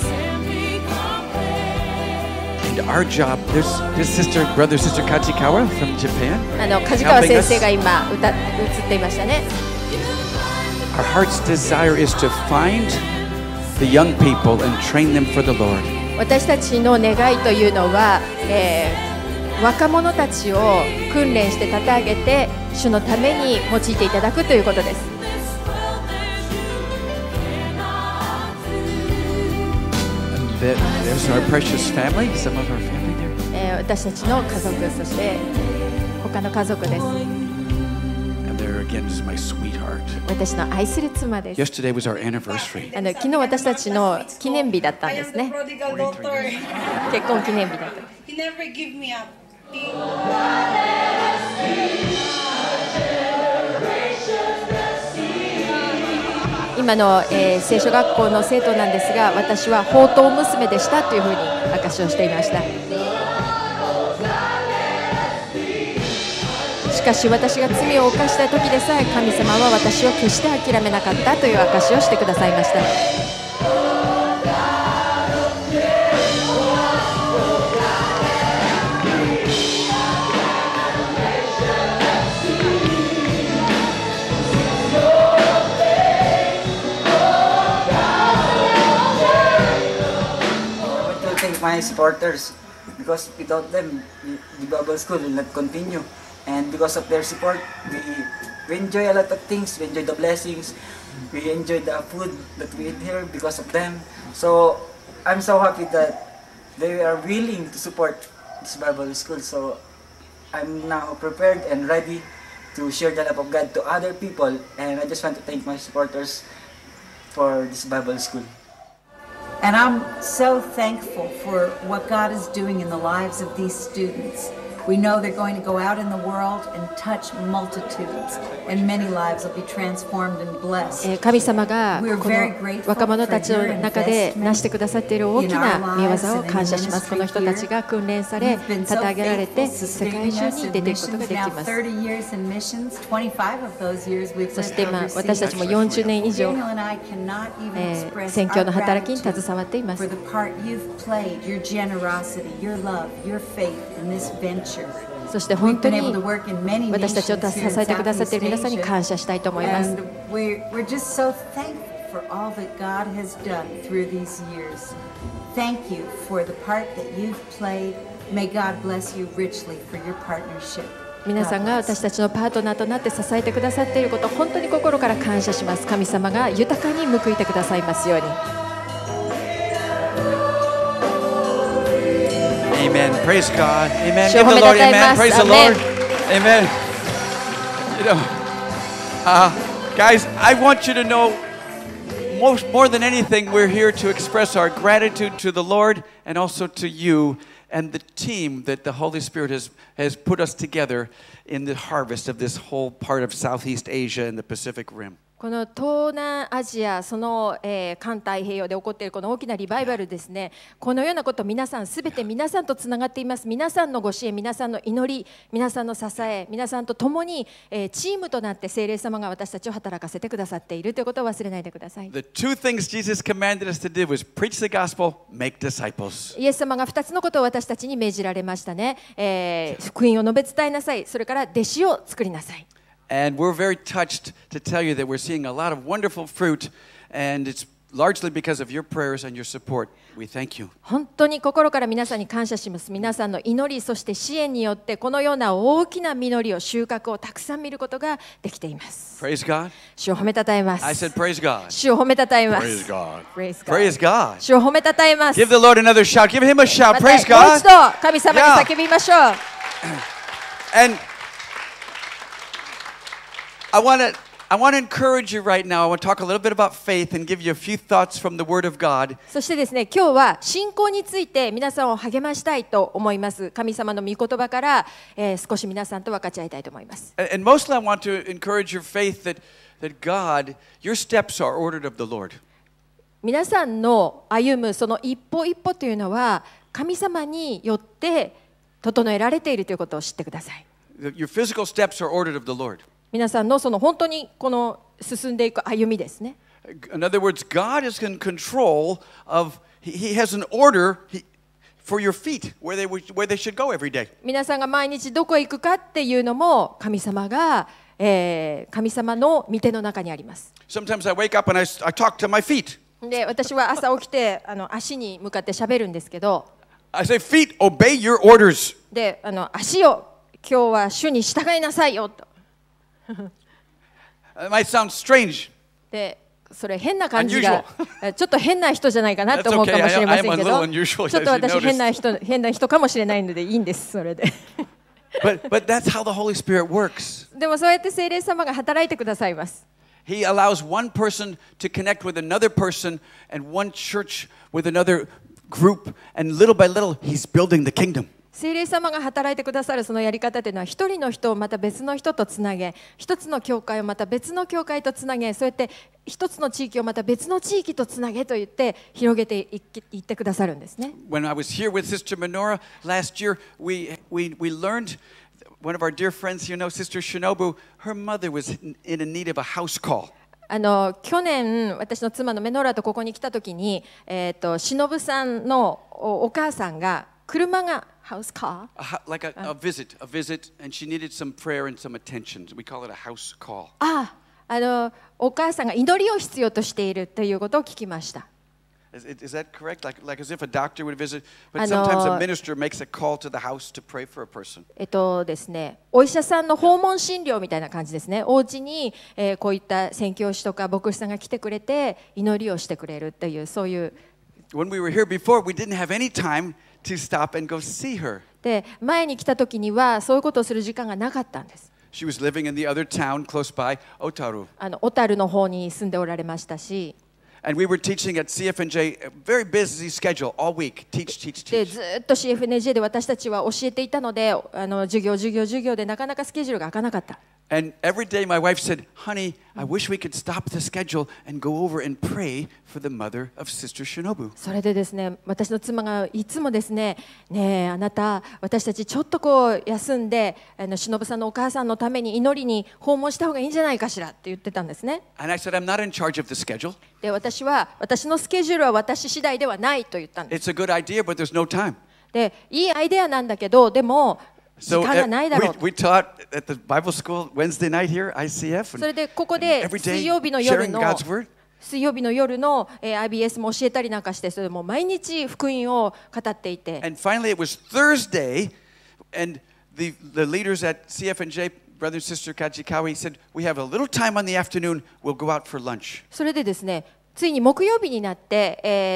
And our job, there's brother, sister Kachikawa from Japan. 梶川先生が今映っていましたね。 Our heart's desire is to find the young people and train them for the Lord. 私たちの願いというのは、若者たちを訓練して立て上げて主のために用いていただくということです。 There's our precious family, some of our family there. 私たちの家族、そして他の家族です。 Again, this is my sweetheart. 私の愛する妻です。 Yesterday was our anniversary. 昨日私たちの記念日だったんですね。結婚記念日だった。 He never give me up. 今の、聖書学校の生徒なんですが、私は宝刀娘でしたというふうに証しをしていました。しかし私が罪を犯した時でさえ神様は私を決して諦めなかったという証しをしてくださいました。 My supporters, because without them the Bible school will not continue, and because of their support we enjoy a lot of things. We enjoy the blessings, we enjoy the food that we eat here because of them. So I'm so happy that they are willing to support this Bible school. So I'm now prepared and ready to share the love of God to other people, and I just want to thank my supporters for this Bible school. And I'm so thankful for what God is doing in the lives of these students. We know they're going to go out in the world and touch multitudes, and many lives will be transformed and blessed. 神様がこの若者たちの中で成してくださっている大きな御業を感謝します。この人たちが訓練され、立て上げられて世界中に出ていくことができます。そして今私たちも40年以上、宣教の働きに携わっています。そして本当に私たちを支えてくださっている皆さんに感謝したいと思います。 For all that God has done through these years. Thank you for the part that you've played. May God bless you richly for your partnership. 皆さんが私たちのパートナーとなって支えてくださっていること、本当に心から感謝します。神様が豊かに報いてくださいますように。 Amen. Praise God. Amen. Give the Lord amen. Praise the Lord. Amen. You know, guys, I want you to know, more than anything, we're here to express our gratitude to the Lord and also to you and the team that the Holy Spirit has put us together in the harvest of this whole part of Southeast Asia and the Pacific Rim. この東南アジア、その、環太平洋で起こっているこの大きなリバイバルですね、このようなこと皆さんすべて皆さんとつながっています。皆さんのご支援、皆さんの祈り、皆さんの支え、皆さんと共に、チームとなって聖霊様が私たちを働かせてくださっているということを忘れないでください。 The two things Jesus commanded us to do was preach the gospel, make disciples. イエス様が2つのことを私たちに命じられましたね。福音を述べ伝えなさい、それから弟子を作りなさい。 And we're very touched to tell you that we're seeing a lot of wonderful fruit, and it's largely because of your prayers and your support. We thank you. 本当に心から皆さんに感謝します。皆さんの祈り、そして支援によってこのような大きな実りを、収穫をたくさん見ることができています。 Praise God. 主を褒めたたえます。 I said praise God. 主を褒めたたえます。 Praise God. Praise God. Praise God. 主を褒めたたえます。 Give the Lord another shout. Give him a shout. また Praise もう God. 一度神様に叫びましょう。 And I want to encourage you right now. I want to talk a little bit about faith and give you a few thoughts from the Word of God. そしてですね、今日は信仰について皆さんを励ましたいと思います。神様の御言葉から、少し皆さんと分かち合いたいと思います。 And mostly I want to encourage your faith that God, your steps are ordered of the Lord. 皆さんの歩むその一歩一歩というのは神様によって整えられているということを知ってください。 Your physical steps are ordered of the Lord. 皆さんのその本当にこの進んでいく歩みですね。 In other words, God is in control of, He has an order for your feet, where they should go every day. 皆さんが毎日どこへ行くかっていうのも神様が、神様の御手の中にあります。 Sometimes I wake up and I talk to my feet. で、私は朝起きて足に向かって喋るんですけど、 I say, feet, obey your orders. で、足を今日は主に従いなさいよと。 It might sound strange. で、それ変な感じがちょっと変な人じゃないかなと思うかもしれませんけど、ちょっと私変な人かもしれないのでいいんです、それで。 But that's how the Holy Spirit works. でもそうやって聖霊様が働いてくださいます。 He allows one person to connect with another person and one church with another group, and little by little He's building the kingdom. 聖霊様が働いてくださるそのやり方というのは、一人の人をまた別の人とつなげ、一つの教会をまた別の教会とつなげ、そうやって一つの地域をまた別の地域とつなげと言って広げていってくださるんですね。 When I was here with Sister Menorah last year, we learned, one of our dear friends, you know, Sister Shinobu, her mother was in a need of a house call. 去年私の妻のメノラとここに来た時に、忍さんのお母さんが車がhouse call? Like a visit, and she needed some prayer and some attention. We call it a house call. お母さんが祈りを必要としているということを聞きました。 Is that correct? Like as if a doctor would visit, but sometimes a minister makes a call to the house to pray for a person. ですね、お医者さんの訪問診療みたいな感じですね。お家に、こういった宣教師とか牧師さんが来てくれて祈りをしてくれるという、そういう。 When we were here before, we didn't have any time to stop and go see her. で、前に来た時にはそういうことをする時間がなかったんです。 She was living in the other town close by, Otaru. 小樽の方に住んでおられましたし。 And we were teaching at CFNJ, a very busy schedule all week. Teach, teach, で teach. ずっと CFNJ で私たちは教えていたので、授業でなかなかスケジュールが開かなかった。 And every day my wife said, honey, I wish we could stop the schedule and go over and pray for the mother of Sister Shinobu. それでですね、私の妻がいつもですね、ねえあなた、私たちちょっとこう休んで、忍さんのお母さんのために祈りに訪問した方がいいんじゃないかしらって言ってたんですね。 And I said, I'm not in charge of the schedule. で、私のスケジュールは私次第ではないと言ったんです。 It's a good idea, but there's no time. で、いいアイデアなんだけど、でも時 So 間がないだろう。 we taught at the Bible school Wednesday night here, ICF. それ And でここで every 水 day 曜日の夜 sharing の God's word. 水曜日の夜の IBS も教えたりなんかして、それでもう毎日福音を語っていて。 And finally, it was Thursday, and the leaders at CFNJ, brother and sister Kajikawa, said, we have a little time on the afternoon, we'll go out for lunch. それでですね、ついに木曜日になって、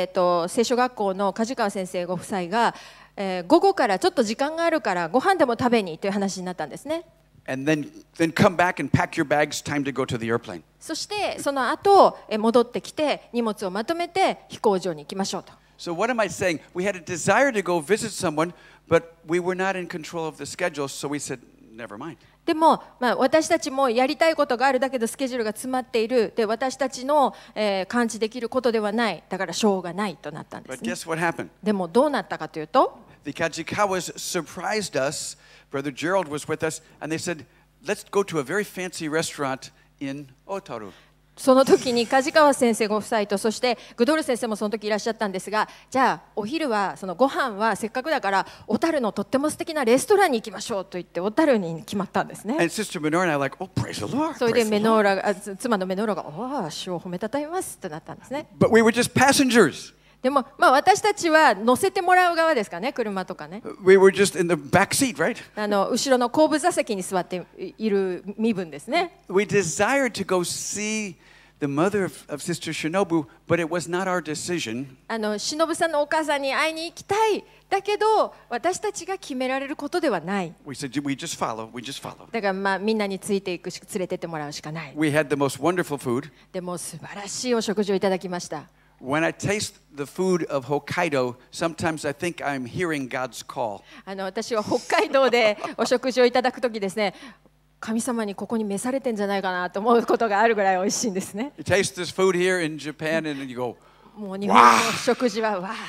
聖書学校の梶川先生ご夫妻が、午後からちょっと時間があるからご飯でも食べにという話になったんですね。 And then come back and pack your bags, time to go to the airplane. そしてその後戻ってきて荷物をまとめて飛行場に行きましょうと。 So what am I saying? We had a desire to go visit someone, but we were not in control of the schedule, so we said, never mind. でも、私たちもやりたいことがあるだけどスケジュールが詰まっている。で、私たちの、感知できることではない。だからしょうがないとなったんで But すね。 guess what happened? でもどうなったかというと、 The Kajikawas surprised us. Brother Gerald was with us, and they said, let's go to a very fancy restaurant in Otaru. その時に梶川先生ご夫妻とそしてグドール先生もその時いらっしゃったんですが、じゃあお昼はそのご飯はせっかくだから小樽のとっても素敵なレストランに行きましょうと言って小樽に決まったんですね。 And Sister Menora and I were like, oh, praise the Lord. それで Praise the メ Lord. ノーラが妻のメノーラが「おお主を褒めたたえます」となったんですね。 But we were just passengers. でも私たちは乗せてもらう側ですかね、車とかね。 We were just in the back seat, right? 後ろの後部座席に座っている身分ですね。 We desired to go see the mother of Sister Shinobu, but it was not our decision. 忍さんのお母さんに会いに行きたい。だけど私たちが決められることではない。 We said, we just follow, we just follow. だからみんなについていくし連れてってもらうしかない。 We had the most wonderful food. でも素晴らしいお食事をいただきました。 When I taste the food of Hokkaido, sometimes I think I'm hearing God's call. 私は北海道でお食事をいただくときですね、神様にここに召されてんじゃないかなと思うことがあるぐらい美味しいんですね。 You taste this food here in Japan and you go, もう日本の食事はわあ、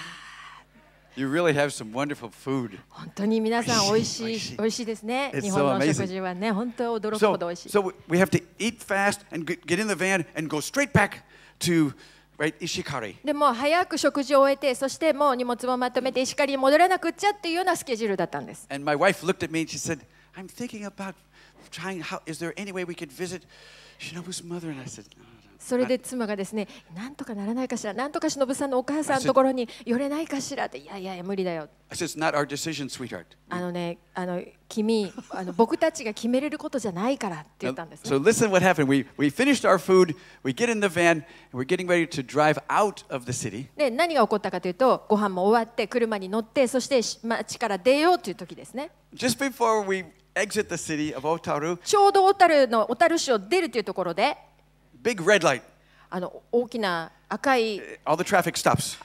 you really have some wonderful food. 本当に皆さん美味しい美味しいですね。日本の食事はね、本当驚くほど美味しい。 So we have to eat fast and get in the van and go straight back to right Ishikari. でも早く食事を終えて、そしてもう荷物もまとめて石狩に戻らなくっちゃっていうようなスケジュールだったんです。 And my wife looked at me and she said, I'm thinking about trying, is there any way we could visit Shinobu's mother? And I said, no. それで妻がですね、なんとかならないかしら、なんとか忍さんのお母さんのところに寄れないかしらって、いやいや無理だよ。 I said, it's not our decision, sweetheart. 君、僕たちが決めれることじゃないからって言ったんですね。 So listen what happened. We finished our food, we get in the van, and we're getting ready to drive out of the city. で、何が起こったかというと、ご飯も終わって車に乗って、そして町から出ようという時ですね。 Just before we exit the city of Otaru, ちょうど小樽市を出るというところで、 big red light. 大きな赤い All the traffic stops.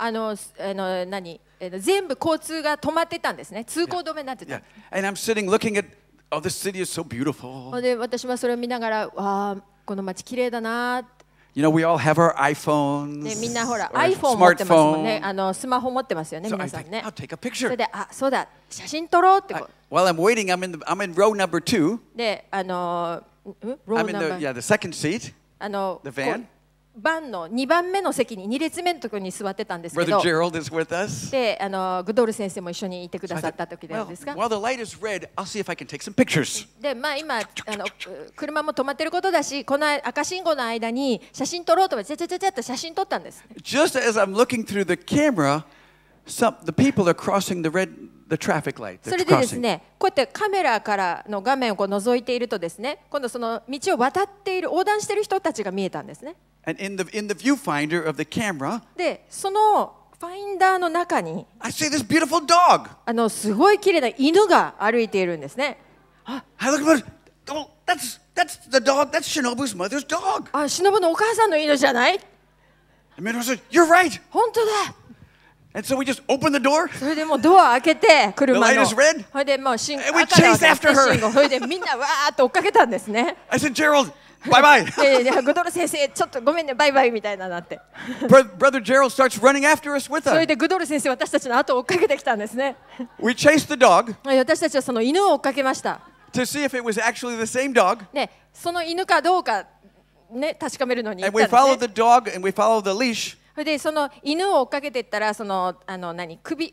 全部交通が止まってたんですね。通行止めになってた。 Yeah. And I'm sitting looking at, oh, this city is so beautiful. で、私はそれを見ながら、わあ、この街綺麗だな。 You know, we all have our iPhones, で、みんなほら or iPhone 持ってますもんね。 smartphone. スマホ持ってますよね、 So 皆 I さ think, んね I'll。take a それ picture. で、そうだ、写真撮ろうってこう。 While I'm waiting, I'm in row number 2. で、ロ I'm ー in ナンバ the ー the second seat. こ the van. うバンの2番目の席に2列目のところに座ってたんですけ Brother ど、 Gerald is with us. で、グドール先生も一緒にいてく So だ I さ thought, った時で well, ですか。 while the light is red, I'll see if I can take some pictures. で、今車も止まってることだし、この赤信号の間に写真撮ろうと思ってちゃっと写真撮ったんです。 Just as I'm looking through the camera, the people are crossing the traffic light. そ They're れでです crossing. ね、こうやってカメラからの画面をこう覗いているとですね、今度その道を渡っている横断している人たちが見えたんですね。 And in the viewfinder of the camera, で、そのファインダーの中に I see this beautiful dog. すごい綺麗な犬が歩いているんですね。 I look at it. Oh, that's the dog. That's Shinobu's mother's dog. 忍のお母さんの犬じゃない？ And Minoru said, "You're right." 本当だ。 And so we just opened the door. それでもうドア開けて車 The の light is red. それでもう赤 And の we chased after her. 信号それでみんなわーっと追っかけたんですね I said, "Gerald, bye bye." でグドル先生ちょっとごめんねバイバイみたいななって Brother Gerald starts running after us with それ us. でグドル先生私たちの後を追っかけてきたんですね We chased the dog 私たちはその犬を追っかけました to see if it was actually the same dog. ねその犬かどうかね確かめるのに行 And っ we たん followed です the ね dog and we followed the leash. それでその犬を追っかけていったらその首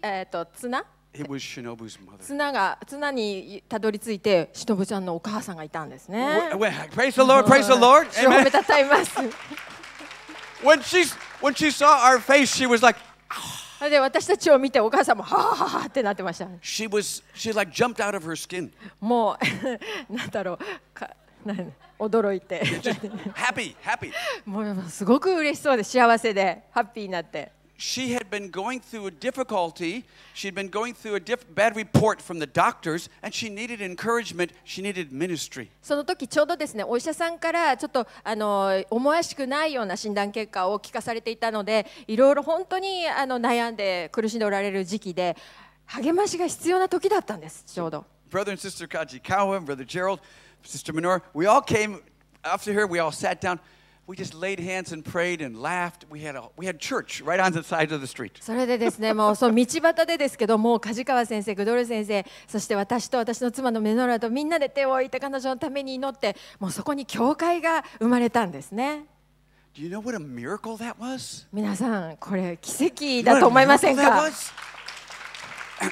綱にたどり着いてしのぶちゃんのお母さんがいたんですね Praise the Lord, praise the Lord. 主を褒め Amen. たたえます When she saw our face, she was like, それで私たちを見てお母さんもはぁはぁはぁってなってました she like jumped out of her skin. もうなんだろう驚いて Happy. もうすごく嬉しそうで幸せでハッピーになって She had been going through a difficulty. She'd been going through a bad report from the doctors, and she needed encouragement. She needed ministry. その時ちょうどですねお医者さんからちょっと思わしくないような診断結果を聞かされていたのでいろいろ本当に悩んで苦しんでおられる時期で励ましが必要な時だったんですちょうど Brother and Sister Kajikawa, Brother Gerald, Sister Minoru, we all came after her. We all sat down. We just laid hands and prayed and laughed. We had church right on the side of the street. それでですねもうその道端でですけども梶川先生グドル先生そして私と私の妻のメノラとみんなで手を置いて彼女のために祈ってもうそこに教会が生まれたんですね Do you know what a miracle that was? 皆さんこれ奇跡だと思いません What a か miracle that was?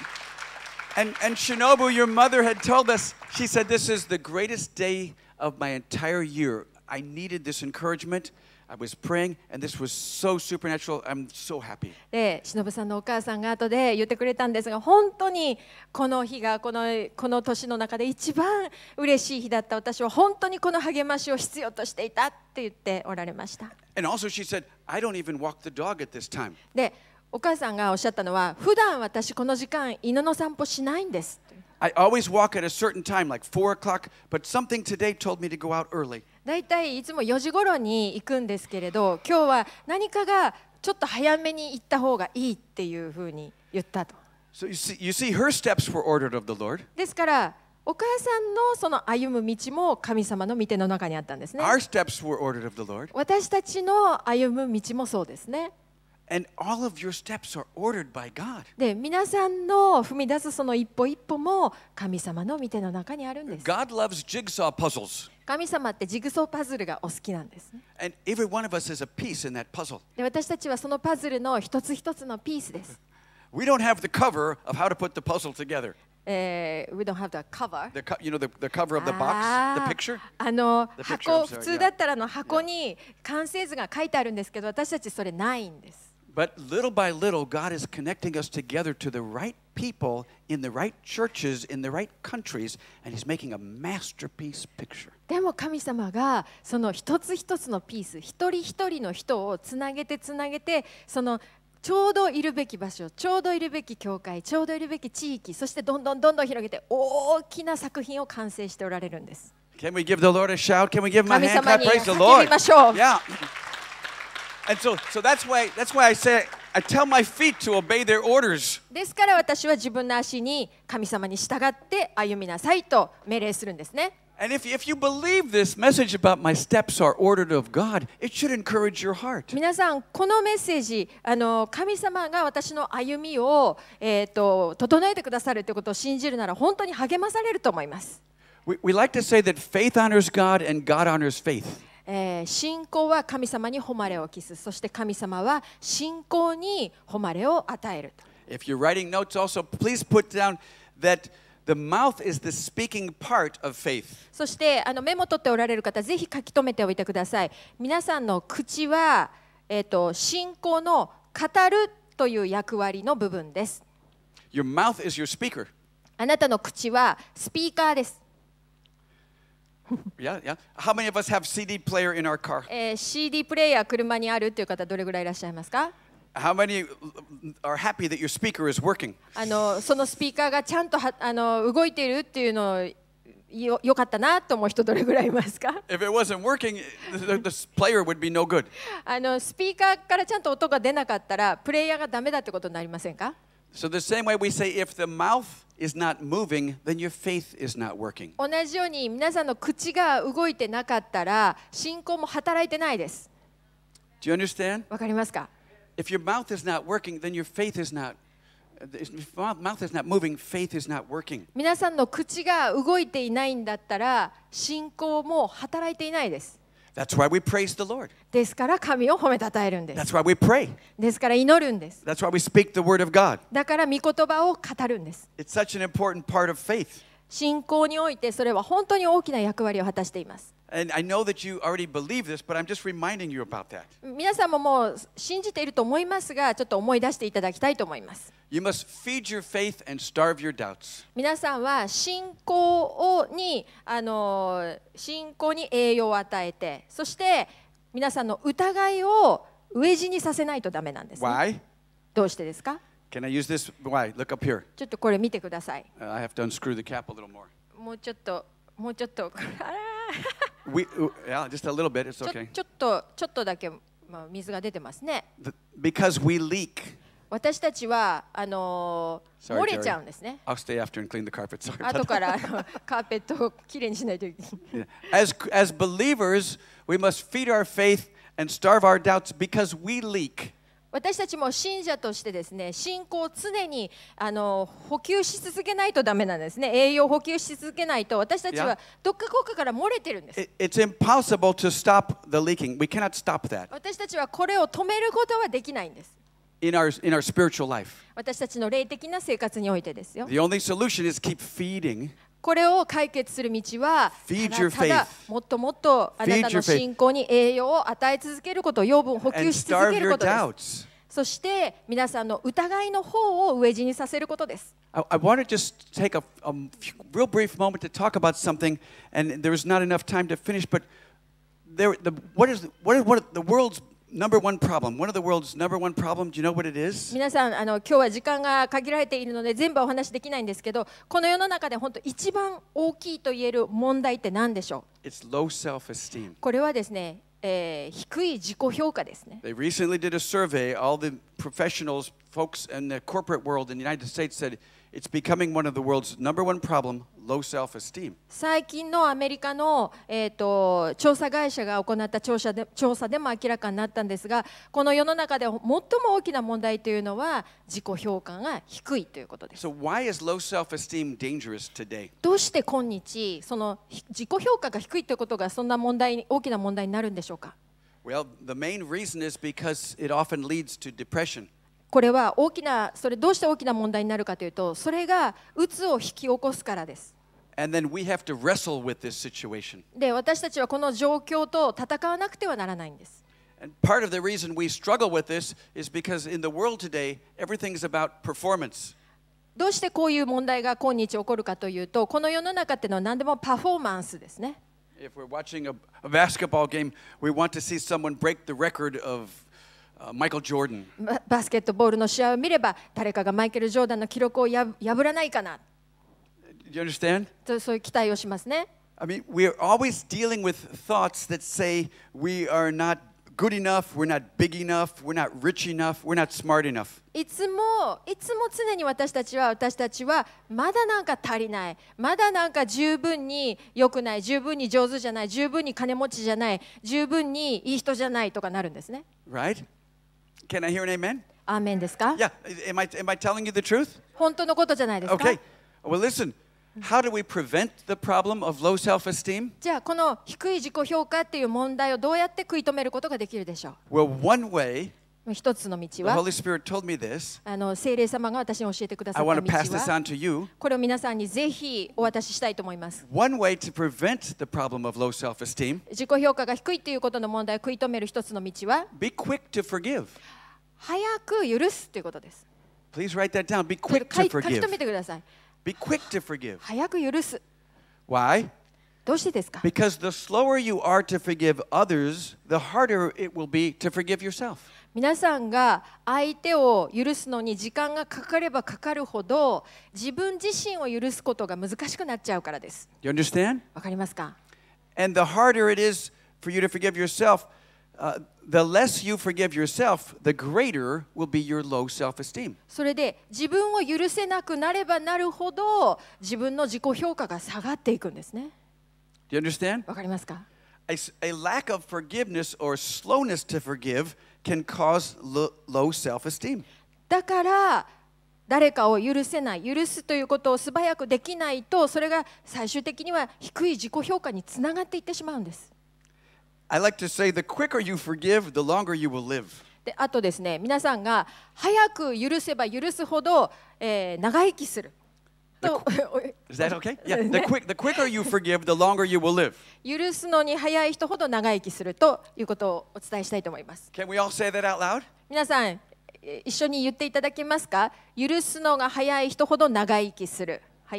And Shinobu, your mother had told us, she said, this is the greatest day of my entire year. I needed this encouragement. I was praying, and this was so supernatural. I'm so happy. で忍さんのお母さんが後で言ってくれたんですが本当にこの日がこの年の中で一番嬉しい日だった私は本当にこの励ましを必要としていたって言っておられました And also she said, I don't even walk the dog at this time. でお母さんがおっしゃったのは普段私この時間犬の散歩しないんです I always walk at a certain time, like 4 o'clock, but something today told me to go out early. だいたいいつも4時頃に行くんですけれど今日は何かがちょっと早めに行った方がいいっていうふうに言ったと So you see her steps were ordered of the Lord. ですからお母さんのその歩む道も神様の御手の中にあったんですね Our steps were ordered of the Lord. 私たちの歩む道もそうですね And all of your steps are ordered by God. で皆さんの踏み出すその一歩一歩も神様の御手の中にあるんです God loves jigsaw puzzles. 神様ってジグソーパズルがお好きなんですね And every one of us is a piece in that puzzle. で私たちはそのパズルの一つ一つのピースです We don't have the cover of how to put the puzzle together. We don't have the cover The cover of the box, the picture. 箱普通だったら箱に完成図が書いてあるんですけど私たちそれないんです But little by little, God is connecting us together to the right people in the right churches in the right countries, and He's making a masterpiece picture. でも神様がその一つ一つのピース一人一人の人をつなげてそのちょうどいるべき場所ちょうどいるべき教会ちょうどいるべき地域そしてどんどん広げて大きな作品を完成しておられるんです Can we give the Lord a shout? Can we give Him a 神 hand 様 clap? に Praise the 叫 Lord. びましょう Yeah. And so that's why I say I tell my feet to obey their orders. ですから私は自分の足に神様に従って歩みなさいと命令するんですね And if you believe this message about my steps are ordered of God, it should encourage your heart. 皆さんこのメッセージ神様が私の歩みを、整えてくださるということを信じるなら本当に励まされると思います、 We like to say that faith honors God and God honors faith. 信仰は神様に誉れを期すそして神様は信仰に誉れを与えると If you're writing notes also, please put down that the mouth is the speaking part of faith. そしてメモ取っておられる方ぜひ書き留めておいてください皆さんの口は、信仰の語るという役割の部分です Your mouth is your speaker. あなたの口はスピーカーです Yeah. How many of us have CD player in our car? CD プレイヤー車にあるという方どれぐらいいらっしゃいますか How many are happy that your speaker is working? そのスピーカーがちゃんと動いているっていうのをよかったなと思う人どれぐらいいますか？ If it wasn't working, the player would be no good. スピーカーからちゃんと音が出なかったらプレイヤーがダメだってことになりませんか？ So the same way we say, if the mouth is not moving, then your faith is not working. 同じように皆さんの口が動いてなかったら信仰も働いてないです。 Do you understand? わかりますか？ If your mouth is not working, then your faith is not. If your mouth is not moving, faith is not working. 皆さんの口が動いていないんだったら信仰も働いていないです。 That's why we praise the Lord. ですから神を褒めたたえるんです。 That's why we pray. ですから祈るんです。 That's why we speak the word of God. だから御言葉を語るんです。 It's such an important part of faith. 信仰においてそれは本当に大きな役割を果たしています。 And I know that you already believe this, but I'm just reminding you about that. 皆さんももう信じていると思いますが、ちょっと思い出していただきたいと思います。 You must feed your faith and starve your doubts. 皆さんは信仰に栄養を与えて、そして皆さんの疑いを飢え死にさせないとダメなんです、ね。 Why? どうしてですか？ Can I use this? Why? Look up here. ちょっとこれ見てください。 I have to unscrew the cap a little more. もうちょっとあら Yeah, just a little bit. It's okay. ちょっとだけ、水が出てますね。 Because we leak. 私たちは漏れちゃうんですね。 I'll stay after and clean the carpet. Sorry. 後からカーペットをきれいにしないといけない。 As believers, we must feed our faith and starve our doubts because we leak. 私たちも信者としてですね、信仰を常に補給し続けないとダメなんですね。栄養を補給し続けないと私たちはどっかこっかから漏れてるんです。 It's impossible to stop the leaking. We cannot stop that. 私たちはこれを止めることはできないんです。 In our spiritual life. 私たちの霊的な生活においてですよ。 The only solution is keep feeding. これを解決する道はただもっともっとあなたの信仰に栄養を与え続けること、養分を補給し続けることです。そして皆さんの疑いの方を飢え死にさせることです。 I want to just take a real brief moment to talk about something, and there's not enough time to finish. But what is the world's number one problem? One of the world's number one problem. Do you know what it is? 皆さん今日は時間が限られているので全部お話しできないんですけど、この世の中で本当一番大きいと言える問題って何でしょう？ It's low self-esteem. これはですね。低い自己評価ですね。 They recently did a survey. All the professionals, folks in the corporate world in the United States said it's becoming one of the world's number one problem, low self-esteem. 最近のアメリカの、調査会社が行った調査でも明らかになったんですが、この世の中で最も大きな問題というのは自己評価が低いということです。 So why is low self-esteem dangerous today? どうして今日その自己評価が低いということがそんな大きな問題になるんでしょうか？ Well, the main reason is because it often leads to depression. これはそれどうして大きな問題になるかというと、それがうつを引き起こすからです。 And then we have to wrestle with this situation. で、私たちはこの状況と戦わなくてはならないんです。 And part of the reason we struggle with this is because in the world today, everything's about performance. どうしてこういう問題が今日起こるかというと、この世の中っていうのは何でもパフォーマンスですね。 If we're watching a basketball game, we want to see someone break the record of Michael Jordan. バスケットボールの試合を見れば、誰かがマイケル・ジョーダンの記録を破らないかな。 Do you understand? そういう期待をしますね。 I mean, we're always dealing with thoughts that say we are not good enough, we're not big enough, we're not rich enough, we're not smart enough. いつも常に私たちはまだなんか足りない、まだなんか十分に良くない、十分に上手じゃない、十分に金持ちじゃない、十分にいい人じゃないとかなるんですね。 Right? Can I hear an amen? アーメンですか？ Yeah. Am I telling you the truth? 本当のことじゃないですか？ Okay. Well, listen. How do we prevent the problem of low self-esteem? じゃあこの低い自己評価っていう問題をどうやって食い止めることができるでしょう？ Well, one way, 一つの道 the は Holy Spirit told me this. 聖霊様が私に教えてくださ I った want 道 to pass this は on to you. これを皆さんにぜひお渡ししたいと思います。 One way to prevent the problem of low self-esteem, 自己評価が低いということの問題を食い止める一つの道は be quick to forgive. 早く許すということです。 Please write that down. Be それ quick to 書き留め forgive. てください。 Be quick to forgive. 早く許す。 Why? どうしてですか？ Because the slower you are to forgive others, the harder it will be to forgive yourself. 皆さんが相手を許すのに時間がかかればかかるほど自分自身を許すことが難しくなっちゃうからです。 You understand? わかりますか？ And the harder it is for you to forgive yourself, the less you forgive yourself, the greater will be your low self-esteem. それで自分を許せなくなればなるほど自分の自己評価が下がっていくんですね。 Do you understand? わかりますか？ A lack of forgiveness or slowness to forgive can cause low self-esteem. だから誰かを許せない、許すということを素早くできないと、それが最終的には低い自己評価につながっていってしまうんです。 I like to say the quicker you forgive, the longer you will live. であとですね、皆さんが早く許せば許すほど、長生きすると Is that okay? Yeah. The quicker you forgive, the longer you will live. 許すのに早い人ほど長生きするということをお伝えしたいと思います。 Can we all say that out loud? 皆さん一緒に言っていただけますか？許すのが早い人ほど長生きする。はい。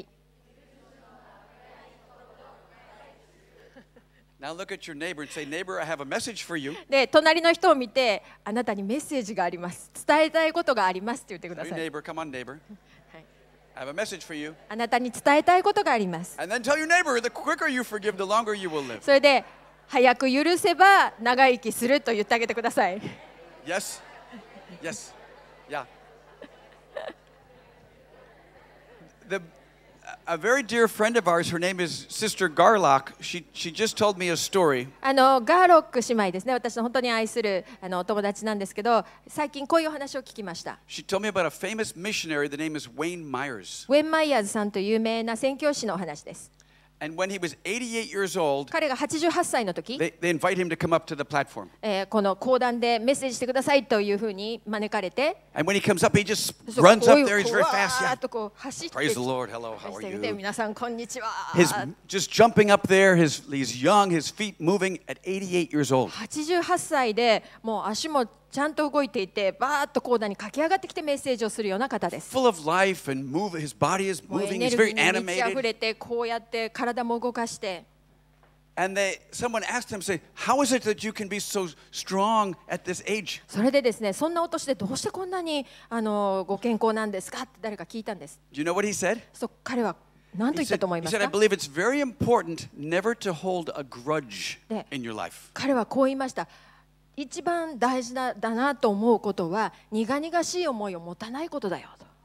Now look at your neighbor and say, neighbor, I have a message for you. で、隣の人を見て、あなたにメッセージがあります。伝えたいことがありますって言ってくだ Hey, さい。 neighbor, come on, neighbor. はい、 I have a message for you. あなたに伝えたいことがあります。 And then tell your neighbor, the quicker you forgive, the longer you will live. それで、早く許せば長生きすると言ってあげてください。 Yes? Yes. Yeah. A very dear friend of ours, her name is Sister Garlock. She just told me a story. ガーロック姉妹ですね。私の本当に愛するお友達なんですけど、最近こういうお話を聞きました。 She told me about a famous missionary. The name is Wayne Myers. ウェン・マイヤーズさんという有名な宣教師のお話です。 And when he was 88 years old, 彼が88歳の時、 they invite him to come up to the platform. この講談でメッセージしてくださいというふうに招かれて、 And when he comes up, he just runs up there. He's very fast. わー Yeah. っとこう走って Praise the Lord. Hello. How そ are して見て you? 皆さんこんにちは。 Just jumping up there. He's young. His feet moving at 88 years old. 88歳でもう足もちゃんと動いていて、バーッと講談に駆け上がってきてメッセージをするような方です。 Full of life and move. His body is もうエ moving. ネ He's ルギ very ーに満ち溢 animated. れて、こうやって体も動かして。 And someone asked him, say, how is it that you can be so strong at this age? それでですね、そんなお年でどうしてこんなにご健康なんですかって誰か聞いたんです。 Do you know what he said? そう、彼は何と He 言った said, と思います I か？ believe it's very important never to hold a grudge in your life. 彼はこう言いました。一番大事だなと思うことは苦々しい思いを持たないことだよと。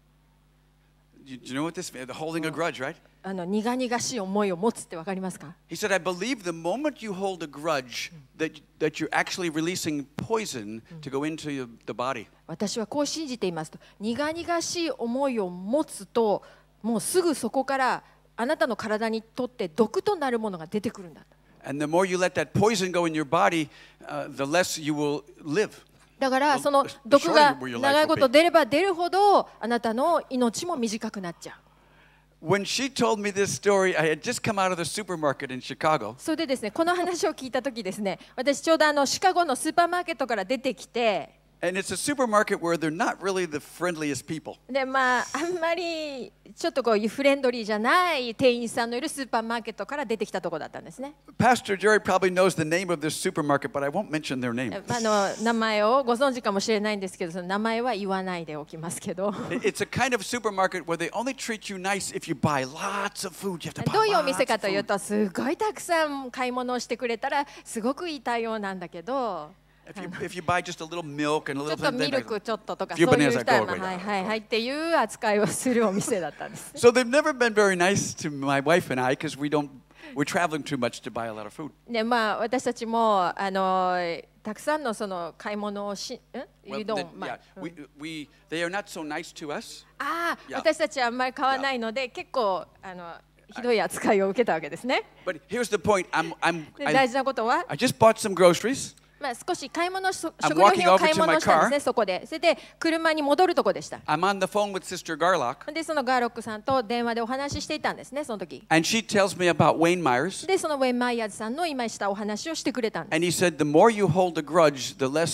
Do you know what this means? Holding a grudge, right? 苦々しい思いを持つってわかりますか？ He said, I believe the moment you hold a grudge, that you're actually releasing poison to go into the body. 私はこう信じていますと。苦々しい思いを持つと、もうすぐそこからあなたの体にとって毒となるものが出てくるんだと。 And the more you let that poison go in your body, the less you will live. だからその The 毒 shorter が your life 長い will こと be. 出れば出るほどあなたの命も短くなっちゃう。 When she told me this story, I had just come out of the supermarket in Chicago. それでですね、この話を聞いたときですね、私ちょうどシカゴのスーパーマーケットから出てきて、 And it's a supermarket where they're not really the friendliest people. であんまりちょっとこういうフレンドリーじゃない店員さんのいるスーパーマーケットから出てきたところだったんですね。 Pastor Jerry probably knows the name of this supermarket, but I won't mention their name. 名前をご存知かもしれないんですけど、その名前は言わないでおきますけど。 It's a kind of supermarket where they only treat you nice if you buy lots of food. You have to buy どういうお店 lots か of という food. と、すごいたくさん買い物をしてくれたらすごくいい対応なんだけど、 If you buy just a little milk and a ちょ little っとミ something ル like ク that. ちょっととか Few そういう bananas 人は go away. はいはいはいっていう扱いをするお店だったんです。 So they've never been very nice to my wife and I because we're traveling too much to buy a lot of food. で私たちもたくさんのその買い物を Well, You don't mind. they are not so nice to us. いや私たちはあんまり買わないので結構ひどい扱いを受けたわけですね。 But here's the point. で大事なことは、 I just bought some groceries. 少し買い物食 I'm 料 walking 品を over 買い to 物 my したんですね car. そこで。それで車に戻るとこでした。 I'm on the phone with Sister Garlock. でそのガーロックさんと電話でお話ししていたんですね、その時。 And she tells me about Wayne Myers. でそのウェイン・マイヤーズさんの今したお話をしてくれたんです。 And he said, the more you hold a grudge, the less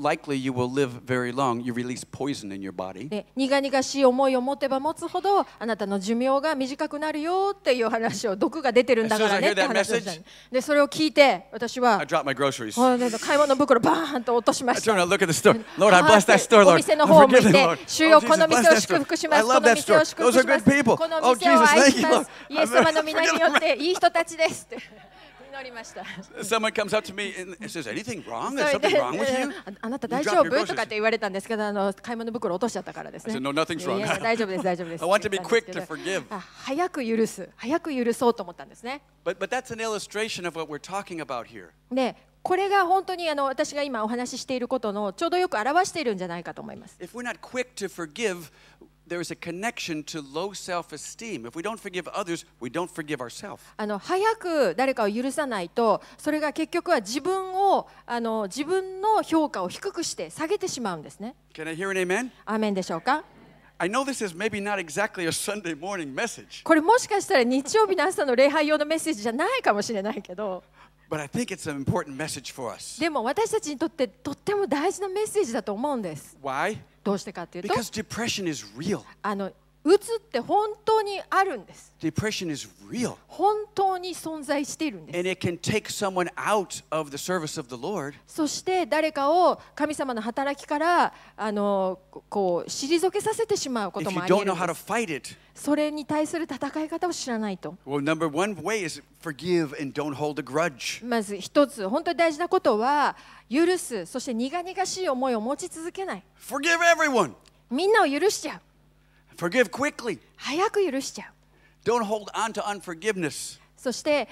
likely you will live very long, you release poison in your body. で苦々しい思いを持てば持つほどあなたの寿命が短くなるよっていう話を毒が出てるんだからねって話をしたんで、それを聞いて私は I dropped my groceries. 買い物袋バーンと落としま I した。 turn and look at the store. Lord, I bless that store, お Lord. 店の方を向い Forgive them, て Lord. 主よ Oh, この Jesus, 店 bless を that 祝 store. 福しま I す。こ love の that 店を store. 祝福 Those are しま good す。 people. この Oh, 店を Jesus, 愛 thank し you, ま Lord. す。イエス様の皆によっていい人たちですって祈りました。 Someone comes up to me and says, anything wrong? そ Is れで something wrong with you? あなた大丈夫とかって言われたんですけど、買い物袋落としちゃったからですね。 I said, no, nothing's wrong. いや大丈夫です、大丈夫です。 I want to be quick to forgive. 早く許す、早く許そうと思ったんですね。 But that's an illustration of what we're talking about here. で、これが本当に私が今お話ししていることのちょうどよく表しているんじゃないかと思います。 If we're not quick to forgive, there is a connection to low self-esteem. If we don't forgive others, we don't forgive ourselves. 早く誰かを許さないと、それが結局は自分の評価を低くして下げてしまうんですね。 Can I hear an amen? アーメンでしょうか。 I know this is maybe not exactly a Sunday morning message, これもしかしたら日曜日の朝の礼拝用のメッセージじゃないかもしれないけど、 but I think it's an important message for us. でも私たちにとってとっても大事なメッセージだと思うんです。 Why? どうしてかっていうと、 Because depression is real. うつって本当にあるんです。 Depression is real. 本当に存在しているんです。 And it can take someone out of the service of the Lord. そして誰かを神様の働きからこう退けさせてしまうこと If も you あり得 don't る know ん how で to す。 fight it, それに対する戦い方を知らないと。 well, number one way is forgive and don't hold a grudge. まず一つ本当に大事なことは許す、そして苦々しい思いを持ち続けない。 Forgive everyone. みんなを許しちゃう。 Forgive quickly. 早く許しちゃう。 Don't hold on to unforgiveness. そして